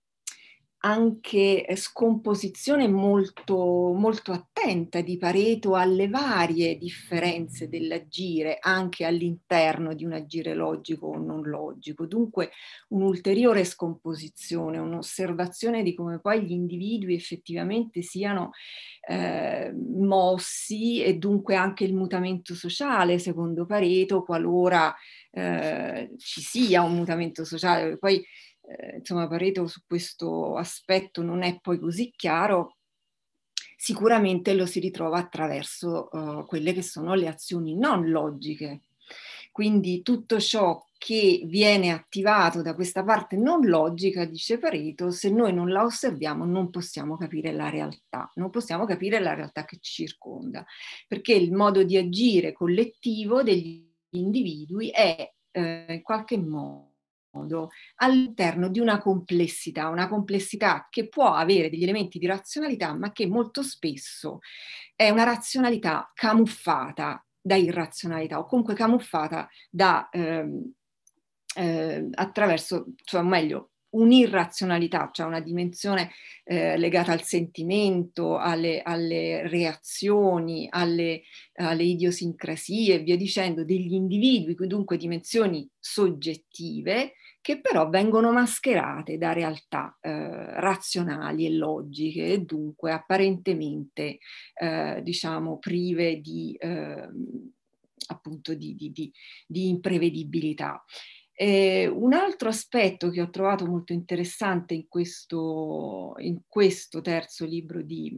anche scomposizione molto, molto attenta di Pareto alle varie differenze dell'agire, anche all'interno di un agire logico o non logico. Dunque un'ulteriore scomposizione, un'osservazione di come poi gli individui effettivamente siano eh, mossi, e dunque anche il mutamento sociale, secondo Pareto, qualora eh, ci sia un mutamento sociale. Poi Eh, insomma, Pareto su questo aspetto non è poi così chiaro, sicuramente lo si ritrova attraverso uh, quelle che sono le azioni non logiche. Quindi tutto ciò che viene attivato da questa parte non logica, dice Pareto, se noi non la osserviamo non possiamo capire la realtà, non possiamo capire la realtà che ci circonda, perché il modo di agire collettivo degli individui è eh, in qualche modo all'interno di una complessità, una complessità che può avere degli elementi di razionalità, ma che molto spesso è una razionalità camuffata da irrazionalità, o comunque camuffata da ehm, eh, attraverso, cioè meglio, un'irrazionalità, cioè una dimensione eh, legata al sentimento, alle, alle reazioni, alle, alle idiosincrasie e via dicendo degli individui, dunque dimensioni soggettive che però vengono mascherate da realtà eh, razionali e logiche, e dunque apparentemente eh, diciamo prive di eh, appunto di, di, di, di imprevedibilità. Eh, un altro aspetto che ho trovato molto interessante in questo, in questo terzo libro di,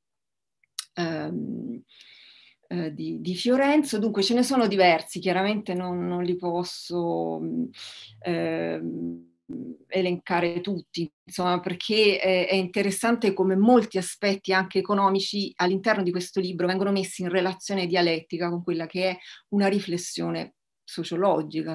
um, eh, di, di Fiorenzo, dunque ce ne sono diversi, chiaramente non, non li posso eh, elencare tutti, insomma, perché è, è interessante come molti aspetti anche economici all'interno di questo libro vengono messi in relazione dialettica con quella che è una riflessione sociologica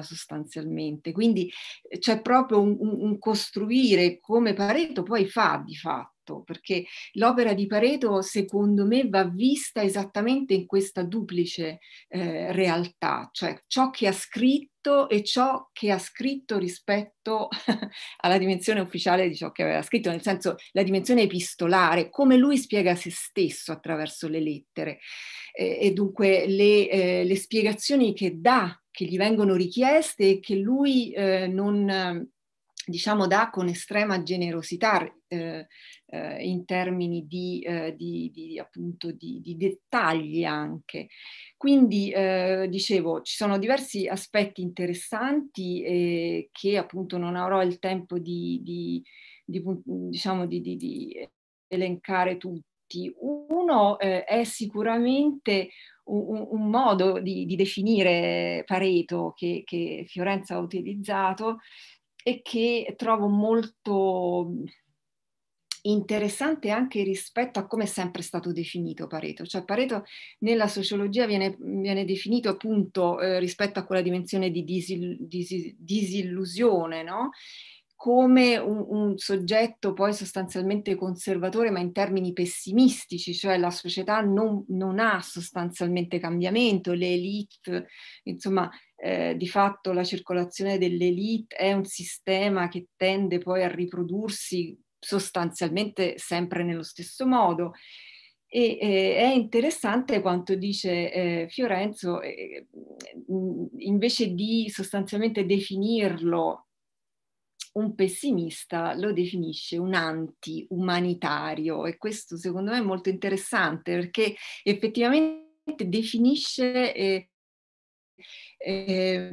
sostanzialmente. Quindi c'è proprio un, un, un costruire, come Pareto poi fa di fatto, fatto, perché l'opera di Pareto secondo me va vista esattamente in questa duplice eh, realtà, cioè ciò che ha scritto e ciò che ha scritto rispetto alla dimensione ufficiale di ciò che aveva scritto, nel senso la dimensione epistolare, come lui spiega se stesso attraverso le lettere eh, e dunque le, eh, le spiegazioni che dà, che gli vengono richieste e che lui eh, non diciamo dà con estrema generosità eh, eh, in termini di, eh, di, di, appunto, di, di dettagli anche. Quindi eh, dicevo, ci sono diversi aspetti interessanti eh, che appunto non avrò il tempo di, di, di, diciamo, di, di, di elencare tutti. Uno eh, è sicuramente un, un modo di, di definire Pareto che, che Fiorenza ha utilizzato e che trovo molto interessante anche rispetto a come è sempre stato definito Pareto. Cioè Pareto nella sociologia viene, viene definito appunto eh, rispetto a quella dimensione di disil, disil, disillusione, no? Come un, un soggetto poi sostanzialmente conservatore, ma in termini pessimistici, cioè la società non, non ha sostanzialmente cambiamento, le elite, insomma, eh, di fatto la circolazione dell'elite è un sistema che tende poi a riprodursi sostanzialmente sempre nello stesso modo. E eh, è interessante quanto dice eh, Fiorenzo, eh, invece di sostanzialmente definirlo un pessimista, lo definisce un anti-umanitario, e questo secondo me è molto interessante perché effettivamente definisce eh, eh,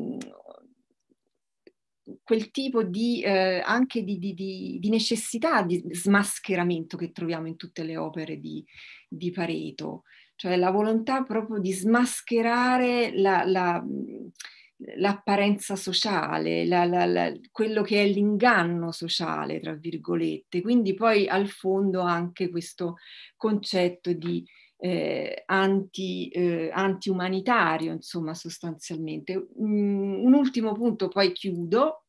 quel tipo di eh, anche di, di, di, di necessità di smascheramento che troviamo in tutte le opere di, di Pareto, cioè la volontà proprio di smascherare la, la l'apparenza sociale, la, la, la, quello che è l'inganno sociale, tra virgolette. Quindi poi al fondo anche questo concetto di eh, anti, eh, anti-umanitario, insomma, sostanzialmente. Mm, un ultimo punto, poi chiudo.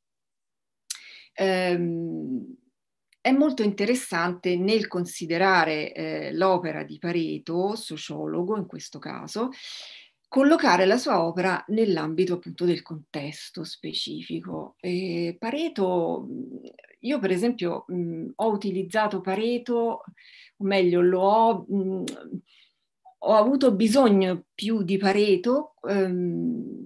Ehm, è molto interessante nel considerare eh, l'opera di Pareto, sociologo in questo caso, collocare la sua opera nell'ambito appunto del contesto specifico. E Pareto, io per esempio mh, ho utilizzato Pareto, o meglio lo ho, mh, ho avuto bisogno più di Pareto ehm,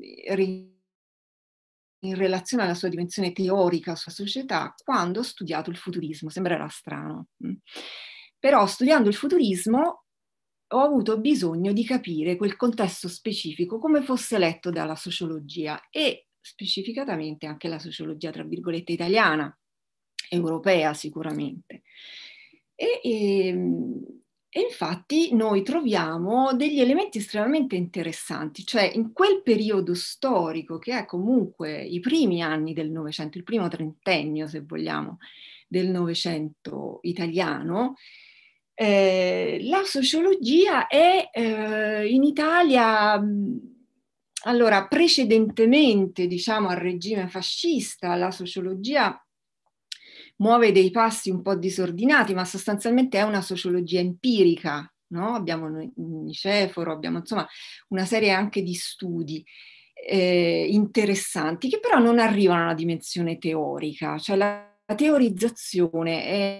in relazione alla sua dimensione teorica sulla società quando ho studiato il futurismo. Sembrerà strano, mh. Però studiando il futurismo ho avuto bisogno di capire quel contesto specifico come fosse letto dalla sociologia e specificatamente anche la sociologia, tra virgolette, italiana, europea sicuramente. E, e, e infatti noi troviamo degli elementi estremamente interessanti, cioè in quel periodo storico che è comunque i primi anni del Novecento, il primo trentennio, se vogliamo, del Novecento italiano, Eh, la sociologia è eh, in Italia, allora precedentemente diciamo al regime fascista, la sociologia muove dei passi un po' disordinati, ma sostanzialmente è una sociologia empirica, no? Abbiamo Niceforo, abbiamo insomma una serie anche di studi eh, interessanti che però non arrivano alla dimensione teorica, cioè la, la teorizzazione è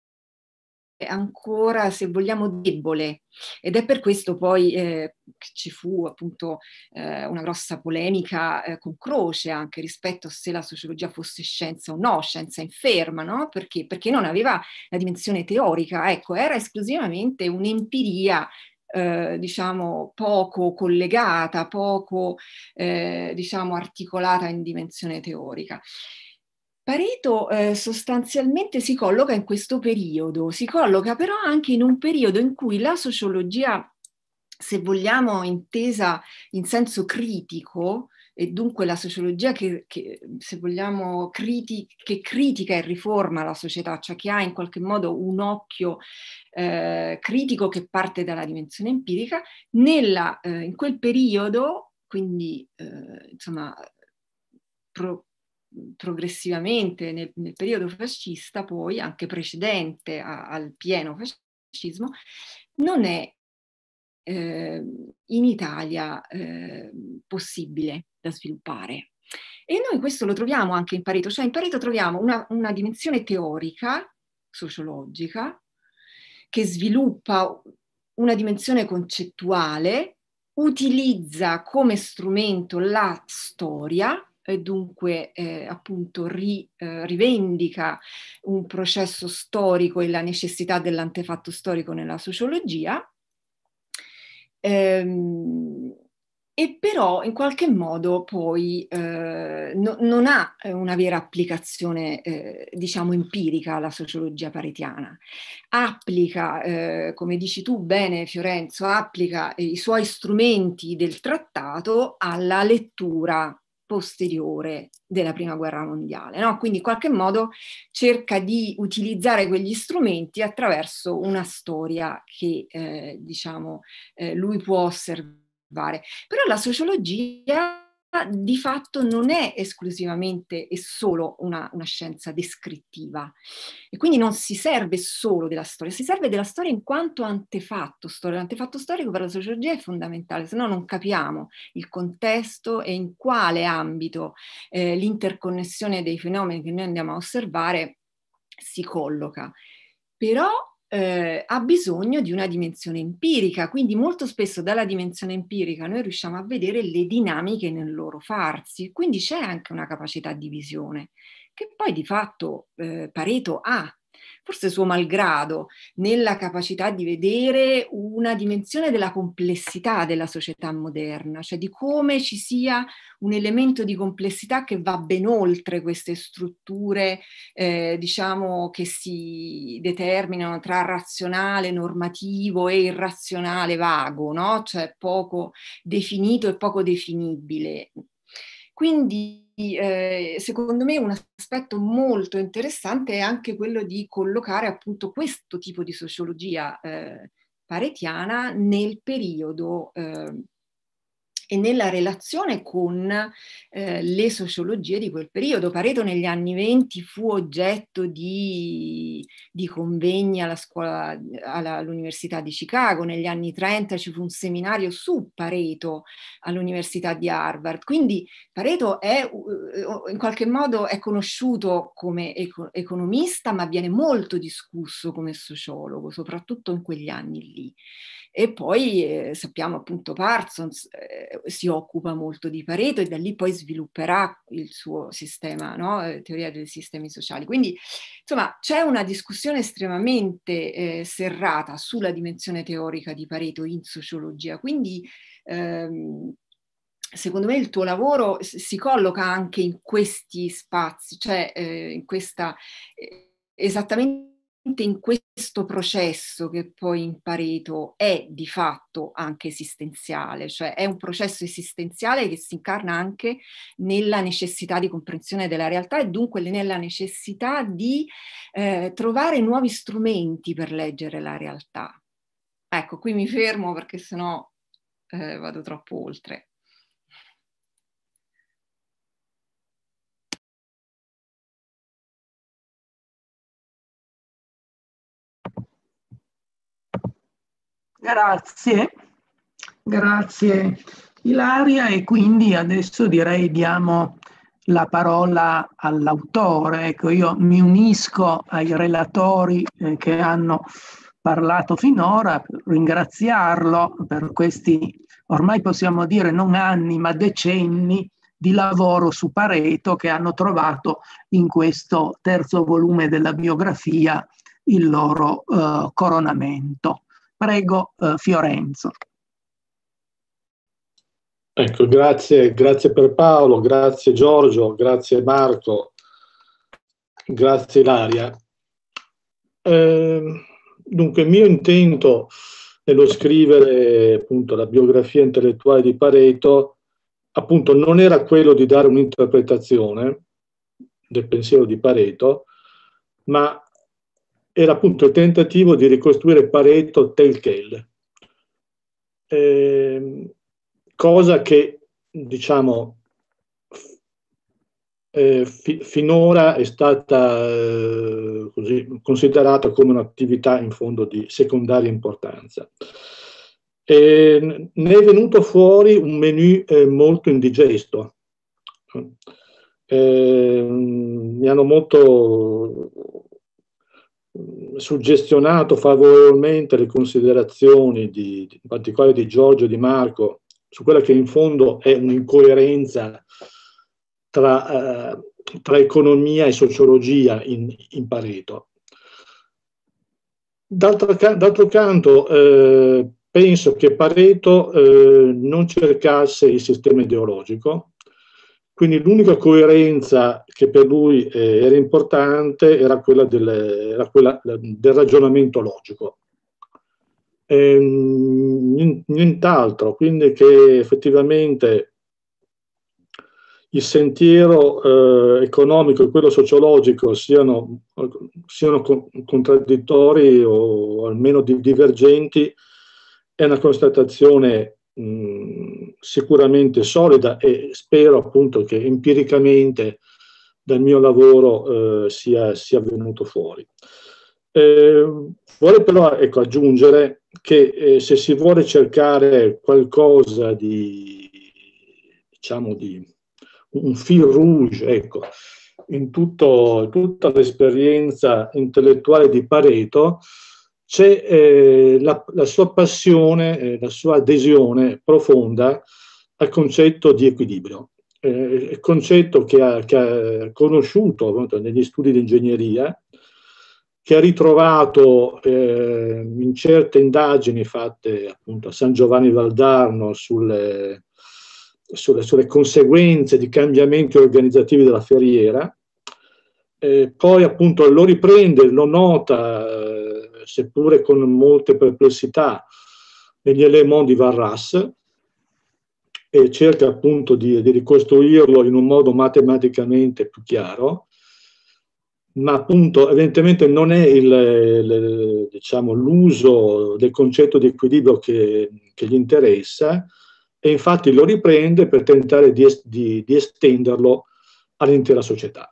ancora, se vogliamo, debole, ed è per questo poi eh, che ci fu appunto eh, una grossa polemica eh, con Croce anche rispetto a se la sociologia fosse scienza o no, scienza inferma, no? Perché? Perché non aveva la dimensione teorica, ecco, era esclusivamente un'empiria eh, diciamo poco collegata, poco eh, diciamo articolata in dimensione teorica. Pareto eh, sostanzialmente si colloca in questo periodo, si colloca però anche in un periodo in cui la sociologia, se vogliamo intesa in senso critico, e dunque la sociologia che, che se vogliamo, criti- che critica e riforma la società, cioè che ha in qualche modo un occhio eh, critico che parte dalla dimensione empirica, nella, eh, in quel periodo, quindi eh, insomma, pro, progressivamente nel, nel periodo fascista, poi anche precedente a, al pieno fascismo, non è eh, in Italia eh, possibile da sviluppare. E noi questo lo troviamo anche in Pareto, cioè in Pareto troviamo una, una dimensione teorica, sociologica, che sviluppa una dimensione concettuale, utilizza come strumento la storia, e dunque eh, appunto ri, eh, rivendica un processo storico e la necessità dell'antefatto storico nella sociologia, ehm, e però in qualche modo poi eh, no, non ha una vera applicazione, eh, diciamo, empirica alla sociologia paretiana. Applica, eh, come dici tu bene Fiorenzo, applica i suoi strumenti del trattato alla lettura posteriore della Prima Guerra Mondiale, no? Quindi in qualche modo cerca di utilizzare quegli strumenti attraverso una storia che, eh, diciamo, eh, lui può osservare. Però la sociologia di fatto non è esclusivamente e solo una, una scienza descrittiva, e quindi non si serve solo della storia, si serve della storia in quanto antefatto storico. L'antefatto storico per la sociologia è fondamentale, se no non capiamo il contesto e in quale ambito eh, l'interconnessione dei fenomeni che noi andiamo a osservare si colloca. Però Eh, ha bisogno di una dimensione empirica, quindi molto spesso dalla dimensione empirica noi riusciamo a vedere le dinamiche nel loro farsi, quindi c'è anche una capacità di visione che poi di fatto eh, Pareto ha, forse suo malgrado, nella capacità di vedere una dimensione della complessità della società moderna, cioè di come ci sia un elemento di complessità che va ben oltre queste strutture, eh, diciamo, che si determinano tra razionale, normativo e irrazionale vago, no? Cioè poco definito e poco definibile. Quindi eh, secondo me un aspetto molto interessante è anche quello di collocare appunto questo tipo di sociologia eh, paretiana nel periodo eh, e nella relazione con eh, le sociologie di quel periodo. Pareto negli anni venti fu oggetto di, di convegni alla scuola, alla, all'Università di Chicago, negli anni trenta ci fu un seminario su Pareto all'Università di Harvard, quindi Pareto è in qualche modo è conosciuto come eco, economista, ma viene molto discusso come sociologo, soprattutto in quegli anni lì. E poi eh, sappiamo appunto Parsons eh, si occupa molto di Pareto e da lì poi svilupperà il suo sistema, no? eh, teoria dei sistemi sociali. Quindi insomma c'è una discussione estremamente eh, serrata sulla dimensione teorica di Pareto in sociologia, quindi ehm, secondo me il tuo lavoro si colloca anche in questi spazi, cioè eh, in questa eh, esattamente in questo processo che poi in Pareto è di fatto anche esistenziale, cioè è un processo esistenziale che si incarna anche nella necessità di comprensione della realtà e dunque nella necessità di eh, trovare nuovi strumenti per leggere la realtà. Ecco, qui mi fermo perché sennò eh, vado troppo oltre. Grazie, grazie Ilaria, e quindi adesso direi diamo la parola all'autore. Ecco, io mi unisco ai relatori eh, che hanno parlato finora, per ringraziarlo per questi, ormai possiamo dire non anni ma decenni di lavoro su Pareto che hanno trovato in questo terzo volume della biografia il loro eh, coronamento. Prego eh, Fiorenzo. Ecco, grazie, grazie per Paolo, grazie Giorgio, grazie Marco, grazie Ilaria. Eh, dunque, il mio intento nello scrivere appunto la biografia intellettuale di Pareto appunto non era quello di dare un'interpretazione del pensiero di Pareto, ma era appunto il tentativo di ricostruire Pareto tel quel, eh, cosa che, diciamo, eh, fi finora è stata eh, così, considerata come un'attività in fondo di secondaria importanza. E ne è venuto fuori un menù eh, molto indigesto. Eh, mi hanno molto suggestionato favorevolmente le considerazioni di, in particolare di Giorgio e di Marco su quella che in fondo è un'incoerenza tra, eh, tra economia e sociologia in, in Pareto. D'altro canto eh, penso che Pareto eh, non cercasse il sistema ideologico. Quindi l'unica coerenza che per lui eh, era importante era quella del, era quella del ragionamento logico. E, nient'altro, quindi che effettivamente il sentiero eh, economico e quello sociologico siano, siano co contraddittori o almeno di divergenti è una constatazione mh, sicuramente solida, e spero appunto che empiricamente dal mio lavoro eh, sia, sia venuto fuori. Eh, vorrei però ecco, aggiungere che eh, se si vuole cercare qualcosa di, diciamo, di un fil rouge, ecco, in tutto, tutta l'esperienza intellettuale di Pareto, c'è eh, la, la sua passione, eh, la sua adesione profonda al concetto di equilibrio, eh, il concetto che ha, che ha conosciuto appunto, negli studi di ingegneria, che ha ritrovato eh, in certe indagini fatte appunto a San Giovanni Valdarno sulle, sulle, sulle conseguenze di cambiamenti organizzativi della ferriera. Eh, poi appunto lo riprende, lo nota, eh, seppure con molte perplessità, negli Éléments di Varras, e cerca appunto di, di ricostruirlo in un modo matematicamente più chiaro, ma appunto evidentemente non è il, il, diciamo, l'uso del concetto di equilibrio che, che gli interessa, e infatti lo riprende per tentare di, di, di estenderlo all'intera società.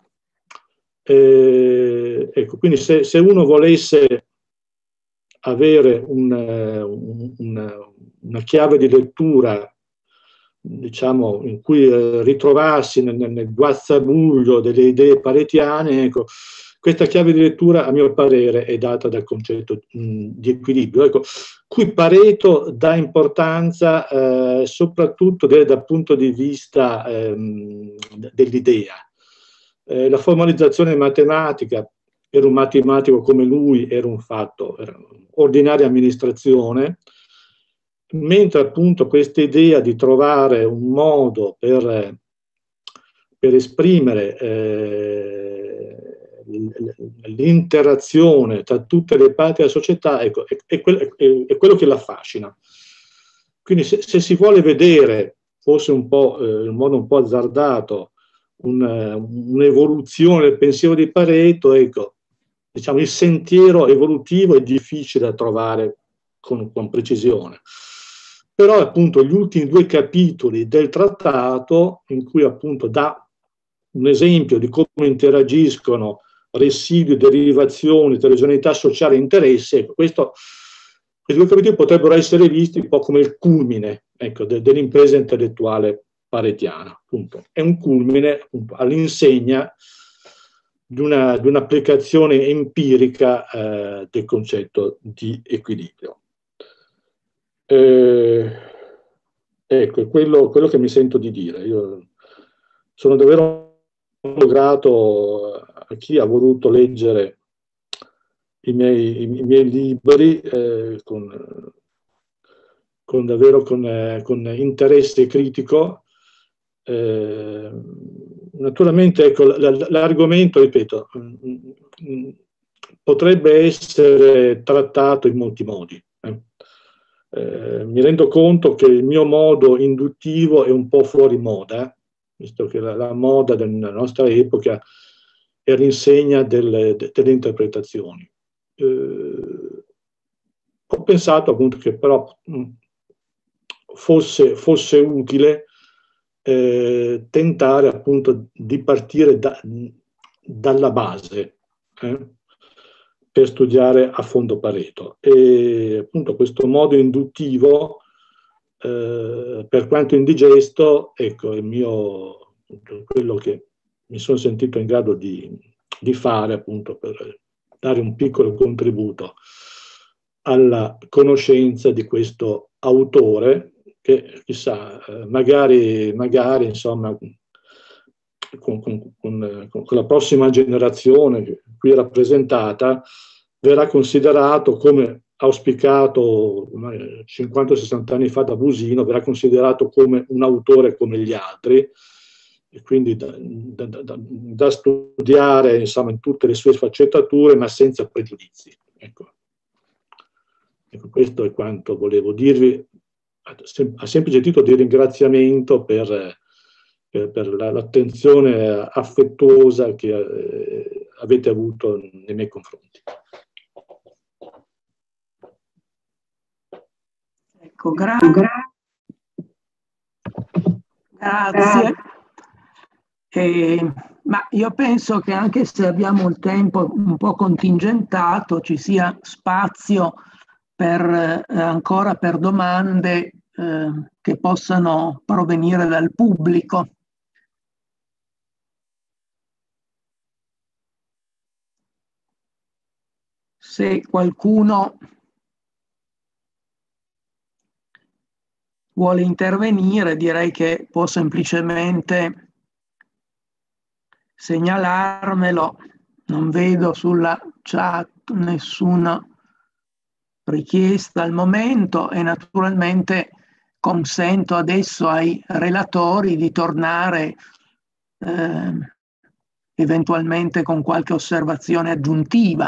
Eh, ecco, quindi se, se uno volesse avere un, un, una, una chiave di lettura, diciamo, in cui eh, ritrovarsi nel, nel guazzabuglio delle idee paretiane, ecco, questa chiave di lettura a mio parere è data dal concetto mh, di equilibrio, ecco, cui Pareto dà importanza eh, soprattutto de, dal punto di vista ehm, dell'idea. Eh, la formalizzazione matematica, per un matematico come lui era un fatto, era ordinaria amministrazione, mentre appunto questa idea di trovare un modo per, per esprimere eh, l'interazione tra tutte le parti della società, ecco, è, è, quello, è, è quello che l'affascina. Quindi se, se si vuole vedere, forse un po' eh, in modo un po' azzardato, un'evoluzione del pensiero di Pareto, ecco, diciamo, il sentiero evolutivo è difficile da trovare con, con precisione. Però appunto gli ultimi due capitoli del trattato, in cui appunto dà un esempio di come interagiscono residui, derivazioni, eterogeneità sociale e interessi, ecco, questo, questi due capitoli potrebbero essere visti un po' come il culmine, ecco, de, dell'impresa intellettuale paretiana. Appunto. È un culmine all'insegna di un'applicazione un empirica eh, del concetto di equilibrio. Eh, ecco, è quello, quello che mi sento di dire. Io sono davvero grato a chi ha voluto leggere i miei, i miei libri eh, con, con davvero con, eh, con interesse critico. Eh, naturalmente ecco, l'argomento, ripeto, potrebbe essere trattato in molti modi. Eh. Eh, mi rendo conto che il mio modo induttivo è un po' fuori moda, visto che la, la moda della nostra epoca è l'insegna delle, delle interpretazioni. Eh, ho pensato appunto che però mh, fosse, fosse utile eh, tentare appunto di partire da, dalla base eh, per studiare a fondo Pareto. E appunto questo modo induttivo, eh, per quanto indigesto, ecco, è il mio, quello che mi sono sentito in grado di, di fare appunto per dare un piccolo contributo alla conoscenza di questo autore che chissà, magari, magari insomma, con, con, con, con la prossima generazione qui rappresentata verrà considerato, come auspicato cinquanta sessanta anni fa da Busino, verrà considerato come un autore come gli altri, e quindi da, da, da, da studiare insomma, in tutte le sue sfaccettature, ma senza pregiudizi. Ecco. Ecco, questo è quanto volevo dirvi a semplice titolo di ringraziamento per, per, per l'attenzione affettuosa che eh, avete avuto nei miei confronti. Ecco, gra grazie. Eh, ma io penso che anche se abbiamo il tempo un po' contingentato, ci sia spazio per, eh, ancora per domande eh, che possano provenire dal pubblico. Se qualcuno vuole intervenire, direi che può semplicemente segnalarmelo. Non vedo sulla chat nessuna richiesta al momento e naturalmente consento adesso ai relatori di tornare eh, eventualmente con qualche osservazione aggiuntiva.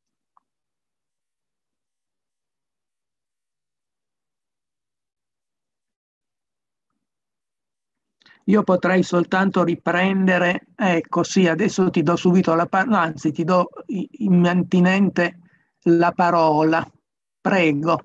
Io potrei soltanto riprendere, ecco sì, adesso ti do subito la parola, no, anzi ti do immantinente la parola. Prego.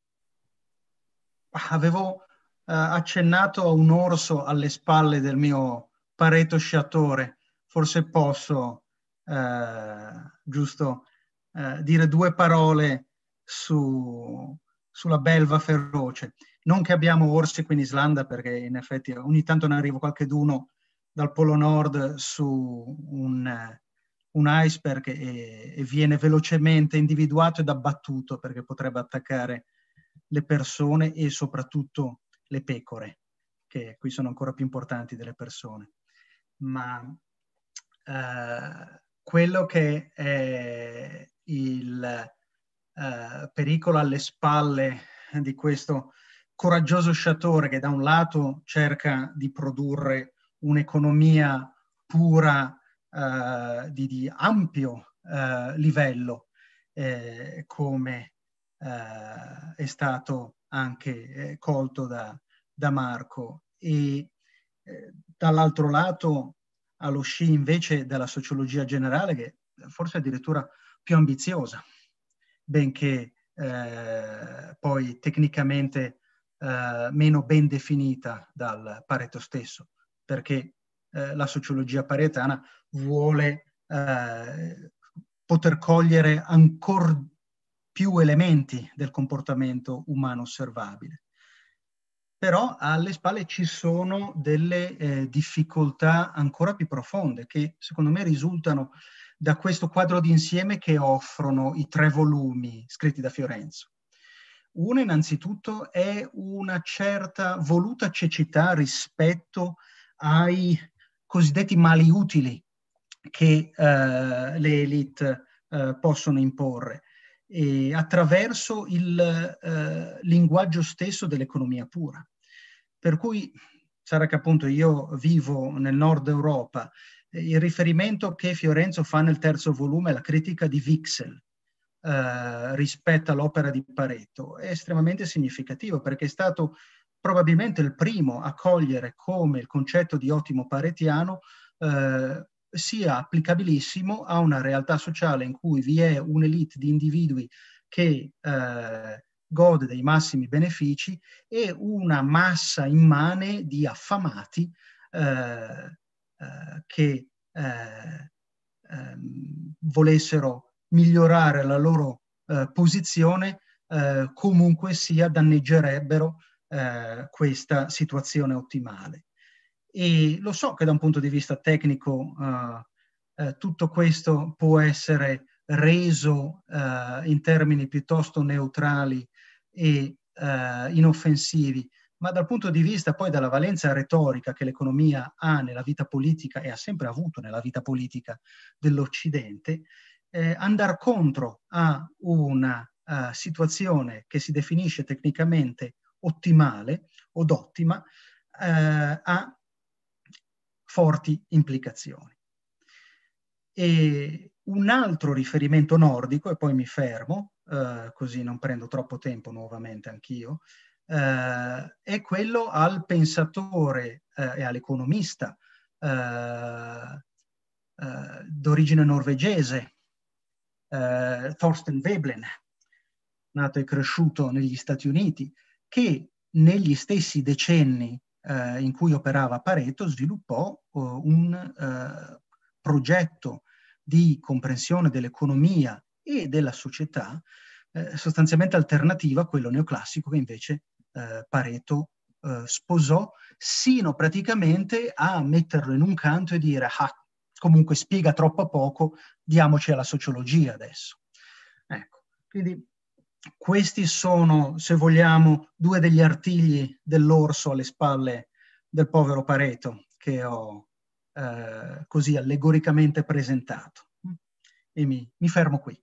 Avevo eh, accennato a un orso alle spalle del mio Pareto sciatore. Forse posso eh, giusto eh, dire due parole su, sulla belva feroce. Non che abbiamo orsi qui in Islanda, perché in effetti ogni tanto ne arriva qualcheduno dal Polo Nord su un, un iceberg e, e viene velocemente individuato ed abbattuto perché potrebbe attaccare le persone e soprattutto le pecore, che qui sono ancora più importanti delle persone. Ma eh, quello che è il eh, pericolo alle spalle di questo coraggioso sciatore che da un lato cerca di produrre un'economia pura eh, di, di ampio eh, livello, eh, come eh, è stato anche eh, colto da, da Marco, e eh, dall'altro lato ha lo sci invece della sociologia generale, che forse è addirittura più ambiziosa, benché eh, poi tecnicamente eh, meno ben definita dal Pareto stesso, perché eh, la sociologia paretana vuole eh, poter cogliere ancora più elementi del comportamento umano osservabile. Però alle spalle ci sono delle eh, difficoltà ancora più profonde che secondo me risultano da questo quadro d'insieme che offrono i tre volumi scritti da Fiorenzo. Una innanzitutto è una certa voluta cecità rispetto ai cosiddetti mali utili che eh, le elite eh, possono imporre, e attraverso il eh, linguaggio stesso dell'economia pura. Per cui sarà che appunto io vivo nel nord Europa, eh, il riferimento che Fiorenzo fa nel terzo volume alla critica di Wicksell eh, rispetto all'opera di Pareto è estremamente significativo, perché è stato probabilmente il primo a cogliere come il concetto di ottimo paretiano eh, sia applicabilissimo a una realtà sociale in cui vi è un'elite di individui che eh, gode dei massimi benefici e una massa immane di affamati eh, eh, che eh, eh, volessero migliorare la loro eh, posizione, eh, comunque sia danneggerebbero eh, questa situazione ottimale. E lo so che da un punto di vista tecnico eh, eh, tutto questo può essere reso eh, in termini piuttosto neutrali e eh, inoffensivi, ma dal punto di vista poi della valenza retorica che l'economia ha nella vita politica e ha sempre avuto nella vita politica dell'Occidente, eh, andare contro a una uh, situazione che si definisce tecnicamente ottimale o ottima eh, ha forti implicazioni. E un altro riferimento nordico, e poi mi fermo, eh, così non prendo troppo tempo nuovamente anch'io, eh, è quello al pensatore eh, e all'economista eh, eh, d'origine norvegese, eh, Thorsten Veblen, nato e cresciuto negli Stati Uniti, che negli stessi decenni eh, in cui operava Pareto sviluppò uh, un uh, progetto di comprensione dell'economia e della società eh, sostanzialmente alternativa a quello neoclassico che invece eh, Pareto eh, sposò, sino praticamente a metterlo in un canto e dire ah, comunque spiega troppo poco, diamoci alla sociologia adesso. Ecco, quindi questi sono, se vogliamo, due degli artigli dell'orso alle spalle del povero Pareto che ho eh, così allegoricamente presentato. E mi, mi fermo qui.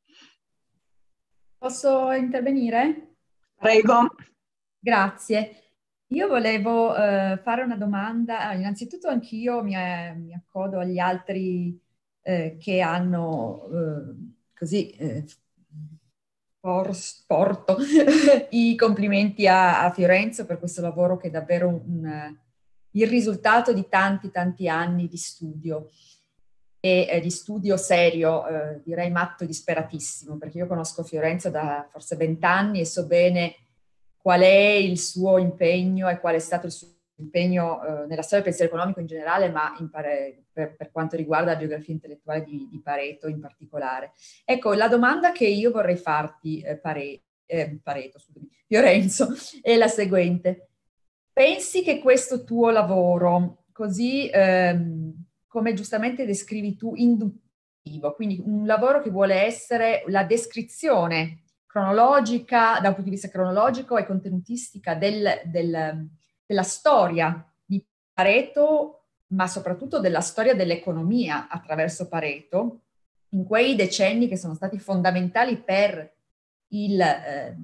Posso intervenire? Prego. Grazie. Io volevo eh, fare una domanda. Innanzitutto anch'io mi, eh, mi accodo agli altri eh, che hanno eh, così eh, por, porto i complimenti a, a Fiorenzo per questo lavoro che è davvero un, un, il risultato di tanti tanti anni di studio. E eh, di studio serio, eh, direi matto e disperatissimo, perché io conosco Fiorenzo da forse vent'anni e so bene qual è il suo impegno e qual è stato il suo impegno eh, nella storia del pensiero economico in generale, ma in pare, per, per quanto riguarda la biografia intellettuale di, di Pareto in particolare. Ecco, la domanda che io vorrei farti, eh, Pare, eh, Pareto, scusami, Fiorenzo, è la seguente. Pensi che questo tuo lavoro, così ehm, come giustamente descrivi tu, induttivo, quindi un lavoro che vuole essere la descrizione cronologica, da un punto di vista cronologico e contenutistica del, del, della storia di Pareto, ma soprattutto della storia dell'economia attraverso Pareto, in quei decenni che sono stati fondamentali per il, eh,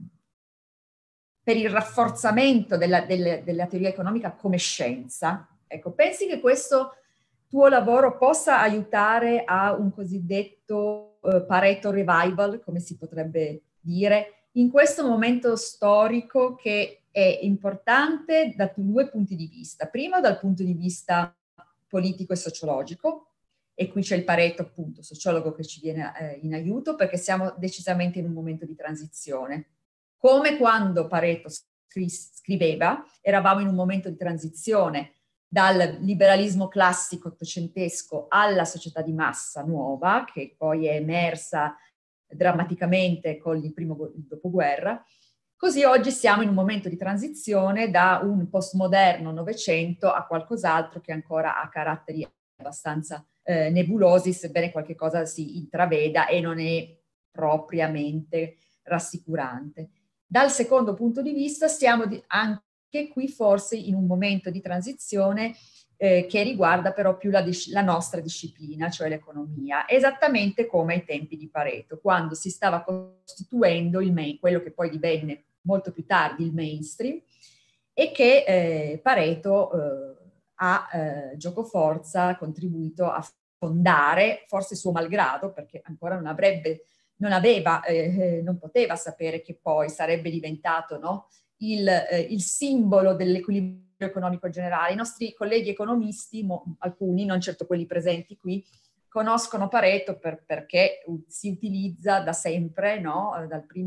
per il rafforzamento della, del, della teoria economica come scienza. Ecco, pensi che questo tuo lavoro possa aiutare a un cosiddetto uh, Pareto revival, come si potrebbe dire, in questo momento storico che è importante da due punti di vista. Primo dal punto di vista politico e sociologico, e qui c'è il Pareto, appunto, sociologo che ci viene eh, in aiuto, perché siamo decisamente in un momento di transizione. Come quando Pareto scri- scriveva, eravamo in un momento di transizione dal liberalismo classico ottocentesco alla società di massa nuova, che poi è emersa drammaticamente con il primo il dopoguerra. Così oggi siamo in un momento di transizione da un postmoderno Novecento a qualcos'altro che ancora ha caratteri abbastanza eh, nebulosi, sebbene qualche cosa si intraveda e non è propriamente rassicurante. Dal secondo punto di vista siamo di, anche che qui forse in un momento di transizione eh, che riguarda però più la, la nostra disciplina, cioè l'economia, esattamente come ai tempi di Pareto, quando si stava costituendo il main, quello che poi divenne molto più tardi il mainstream, e che eh, Pareto eh, ha eh, giocoforza contribuito a fondare, forse suo malgrado, perché ancora non avrebbe, non aveva, eh, non poteva sapere che poi sarebbe diventato, no? Il, eh, il simbolo dell'equilibrio economico generale. I nostri colleghi economisti, mo, alcuni, non certo quelli presenti qui, conoscono Pareto per, perché si utilizza da sempre, no? Dal primo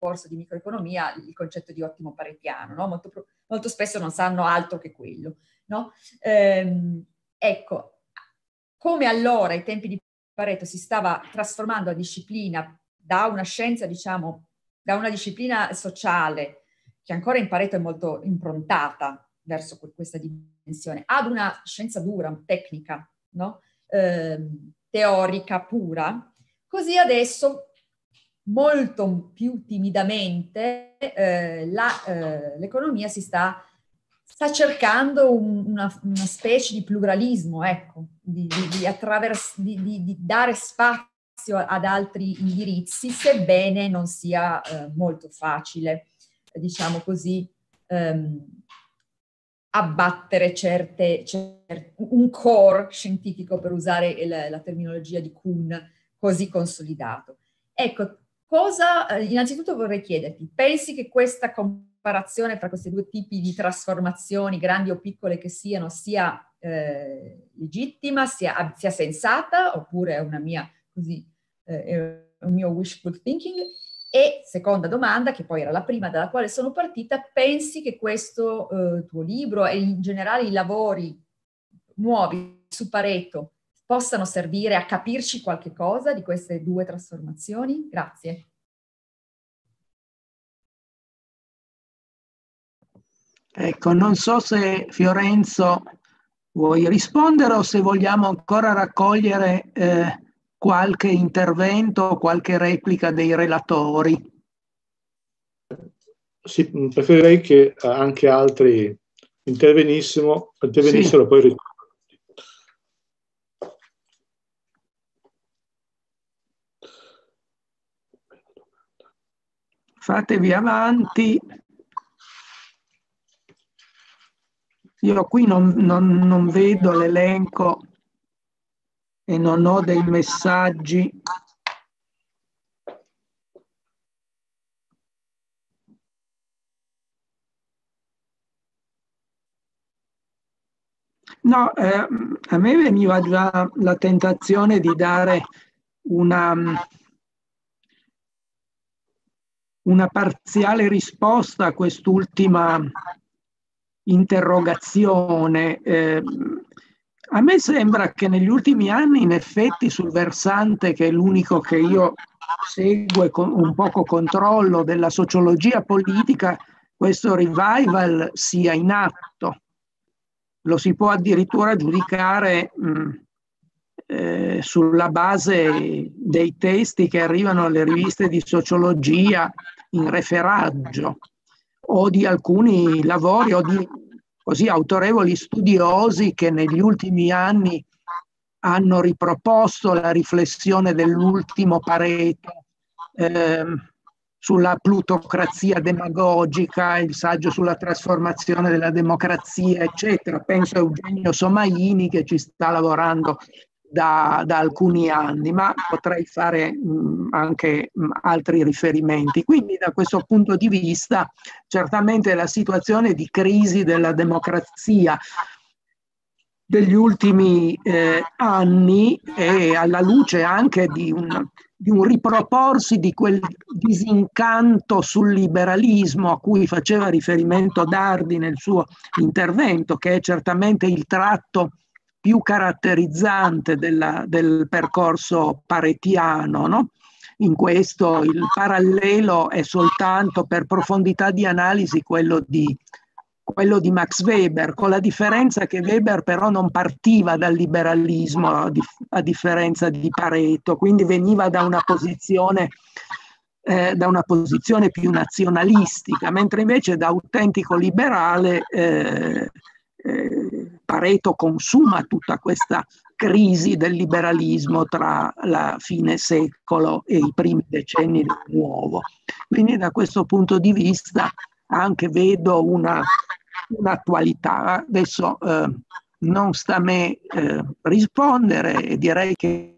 corso di microeconomia il concetto di ottimo paretiano, no? Molto, molto spesso non sanno altro che quello, no? Ehm, ecco, come allora ai tempi di Pareto si stava trasformando la disciplina da una scienza, diciamo, da una disciplina sociale, che ancora in Pareto è molto improntata verso questa dimensione, ad una scienza dura, tecnica, no? Ehm, teorica pura, così adesso molto più timidamente eh, la, eh, l'economia si sta, sta cercando un, una, una specie di pluralismo, ecco, di, di, di, attravers- di, di, di dare spazio ad altri indirizzi, sebbene non sia eh, molto facile, diciamo così, ehm, abbattere certe, certe, un core scientifico, per usare la, la terminologia di Kuhn, così consolidato. Ecco, cosa, eh, innanzitutto vorrei chiederti, pensi che questa comparazione fra questi due tipi di trasformazioni, grandi o piccole che siano, sia eh, legittima, sia, sia sensata, oppure è una mia, così, eh, è un mio wishful thinking? E seconda domanda, che poi era la prima dalla quale sono partita, pensi che questo eh, tuo libro e in generale i lavori nuovi su Pareto possano servire a capirci qualche cosa di queste due trasformazioni? Grazie. Ecco, non so se Fiorenzo vuoi rispondere o se vogliamo ancora raccogliere eh, qualche intervento, qualche replica dei relatori. Sì, preferirei che anche altri intervenissero, intervenissero, sì. Poi fatevi avanti. Io qui non, non, non vedo l'elenco e non ho dei messaggi. No, eh, a me veniva già la tentazione di dare una, una parziale risposta a quest'ultima interrogazione. Eh, a me sembra che negli ultimi anni, in effetti, sul versante, che è l'unico che io seguo e con un poco controllo, della sociologia politica, questo revival sia in atto. Lo si può addirittura giudicare mh, eh, sulla base dei testi che arrivano alle riviste di sociologia in referaggio, o di alcuni lavori o di così autorevoli studiosi che negli ultimi anni hanno riproposto la riflessione dell'ultimo Pareto eh, sulla plutocrazia demagogica, il saggio sulla trasformazione della democrazia, eccetera. Penso a Eugenio Somaini, che ci sta lavorando da, da alcuni anni, ma potrei fare mh, anche mh, altri riferimenti. Quindi da questo punto di vista certamente la situazione di crisi della democrazia degli ultimi eh, anni e alla luce anche di un, di un riproporsi di quel disincanto sul liberalismo a cui faceva riferimento Dardi nel suo intervento, che è certamente il tratto più caratterizzante della, del percorso paretiano, no? In questo il parallelo è soltanto, per profondità di analisi, quello di, quello di Max Weber, con la differenza che Weber però non partiva dal liberalismo, a, dif- a differenza di Pareto, quindi veniva da una posizione, eh, da una posizione più nazionalistica, mentre invece da autentico liberale eh, eh, Pareto consuma tutta questa crisi del liberalismo tra la fine secolo e i primi decenni del nuovo. Quindi da questo punto di vista anche vedo una, un'attualità. Adesso eh, non sta a me eh, rispondere e direi che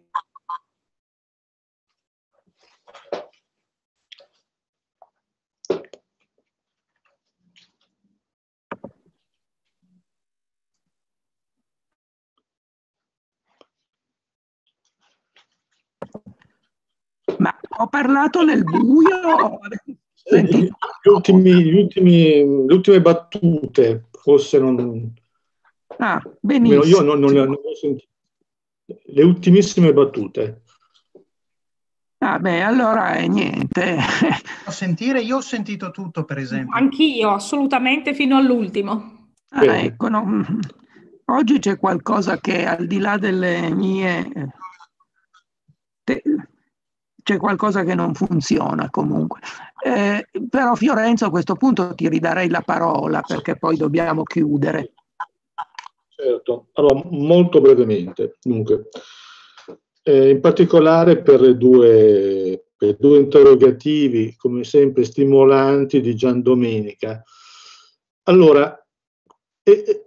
ma ho parlato nel buio? Gli, gli ultimi, gli ultimi, le ultime battute, forse non... Ah, benissimo. Io non, non, non ho sentito. Le ultimissime battute. Ah, beh, allora è niente. A sentire, io ho sentito tutto, per esempio. Anch'io, assolutamente, fino all'ultimo. Ah, ecco, no. Oggi c'è qualcosa che al di là delle mie... Te... c'è qualcosa che non funziona comunque. Eh, però Fiorenzo, a questo punto ti ridarei la parola perché poi dobbiamo chiudere. Certo, allora molto brevemente. Dunque, eh, in particolare per le due, per due interrogativi, come sempre stimolanti, di Gian Domenica. Allora, eh,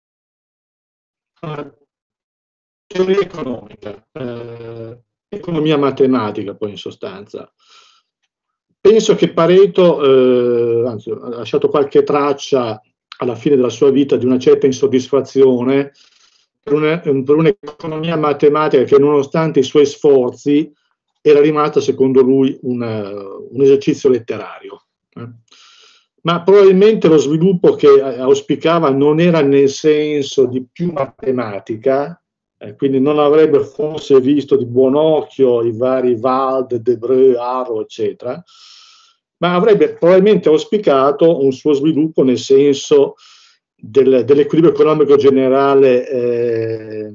eh, teoria economica, eh, economia matematica poi in sostanza. Penso che Pareto, eh, anzi, ha lasciato qualche traccia alla fine della sua vita di una certa insoddisfazione per, una, per un'economia matematica che, nonostante i suoi sforzi, era rimasta, secondo lui, una, un esercizio letterario. Eh. Ma probabilmente lo sviluppo che auspicava non era nel senso di più matematica, eh, quindi non avrebbe forse visto di buon occhio i vari Wald, Debreu, Arrow, eccetera, ma avrebbe probabilmente auspicato un suo sviluppo nel senso del, dell'equilibrio economico generale, eh,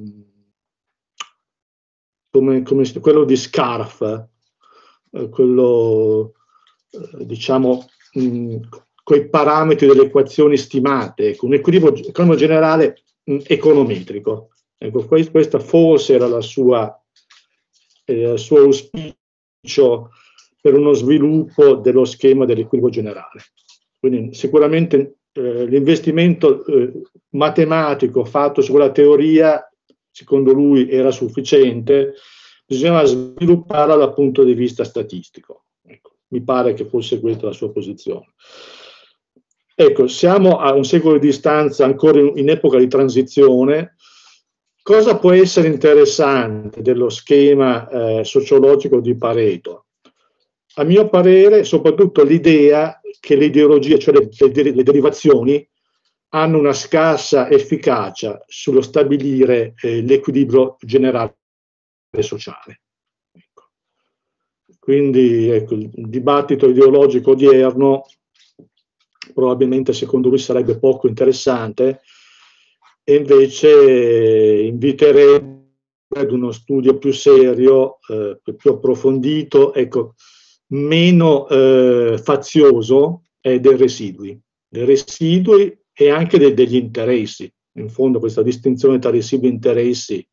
come, come quello di Scarf, eh, quello, eh, diciamo, mh, coi parametri delle equazioni stimate, un equilibrio economico generale mh, econometrico. Ecco, questa forse era la sua, eh, il suo auspicio per uno sviluppo dello schema dell'equilibrio generale. Quindi sicuramente eh, l'investimento eh, matematico fatto su quella teoria, secondo lui, era sufficiente, bisognava svilupparla dal punto di vista statistico. Ecco, mi pare che fosse questa la sua posizione. Ecco, siamo a un secolo di distanza, ancora in, in epoca di transizione. Cosa può essere interessante dello schema eh, sociologico di Pareto? A mio parere, soprattutto l'idea che le ideologie, cioè le, le, le derivazioni, hanno una scarsa efficacia sullo stabilire eh, l'equilibrio generale e sociale. Ecco. Quindi ecco, il dibattito ideologico odierno probabilmente, secondo lui, sarebbe poco interessante, e invece inviterei ad uno studio più serio, eh, più approfondito, ecco, meno eh, fazioso, è dei residui, dei residui e anche de degli interessi. In fondo questa distinzione tra residui e interessi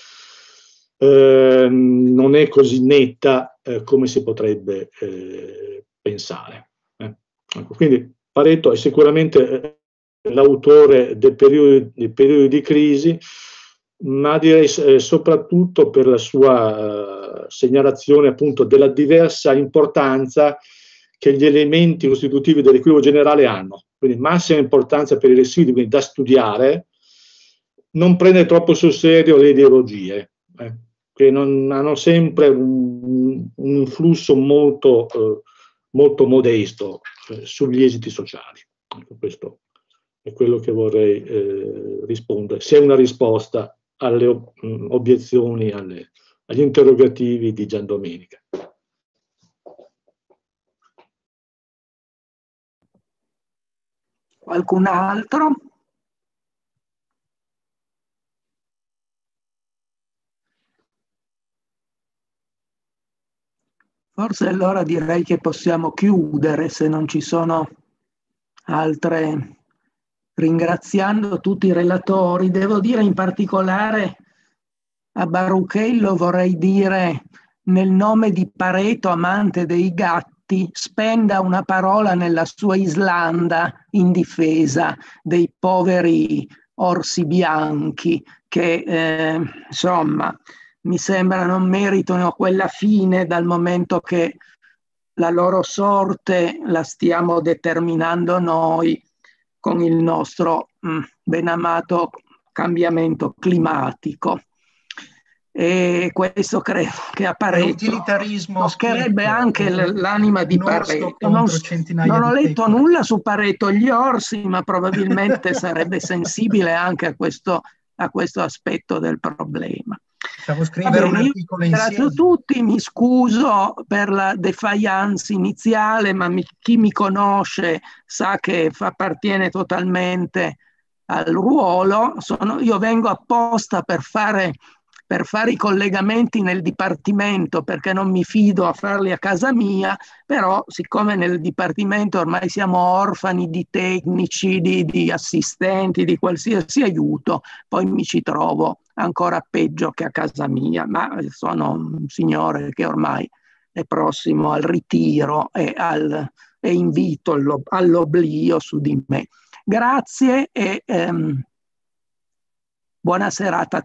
eh, non è così netta eh, come si potrebbe eh, pensare. Eh. Ecco, quindi Pareto è sicuramente l'autore del periodo, del periodo di crisi, ma direi eh, soprattutto per la sua uh, segnalazione appunto della diversa importanza che gli elementi costitutivi dell'equilibrio generale hanno. Quindi massima importanza per i residui, quindi da studiare, non prende troppo sul serio le ideologie, eh, che non hanno sempre un, un influsso molto, eh, molto modesto eh, sugli esiti sociali. Ecco, questo è quello che vorrei eh, rispondere, se è una risposta alle ob obiezioni, alle, agli interrogativi di Gian Domenica. Qualcun altro? Forse allora direi che possiamo chiudere, se non ci sono altre, ringraziando tutti i relatori. Devo dire in particolare a Baruchello, vorrei dire nel nome di Pareto, amante dei gatti, spenda una parola nella sua Islanda in difesa dei poveri orsi bianchi che eh, insomma mi sembra non meritino quella fine, dal momento che la loro sorte la stiamo determinando noi con il nostro mh, ben amato cambiamento climatico. e questo credo che a Pareto utilitarismo toccherebbe schietto, anche l'anima di Pareto. Non, non ho letto pecore. nulla su Pareto gli orsi, ma probabilmente sarebbe sensibile anche a questo, a questo aspetto del problema. Possiamo scrivere un articolo insieme. Ringrazio tutti, mi scuso per la defiance iniziale, ma mi, chi mi conosce sa che fa, appartiene totalmente al ruolo. Sono, io vengo apposta per fare, per fare i collegamenti nel dipartimento, perché non mi fido a farli a casa mia, però siccome nel dipartimento ormai siamo orfani di tecnici, di, di assistenti, di qualsiasi aiuto, poi mi ci trovo ancora peggio che a casa mia, ma sono un signore che ormai è prossimo al ritiro e, al, e invito all'oblio su di me. Grazie e ehm, buona serata.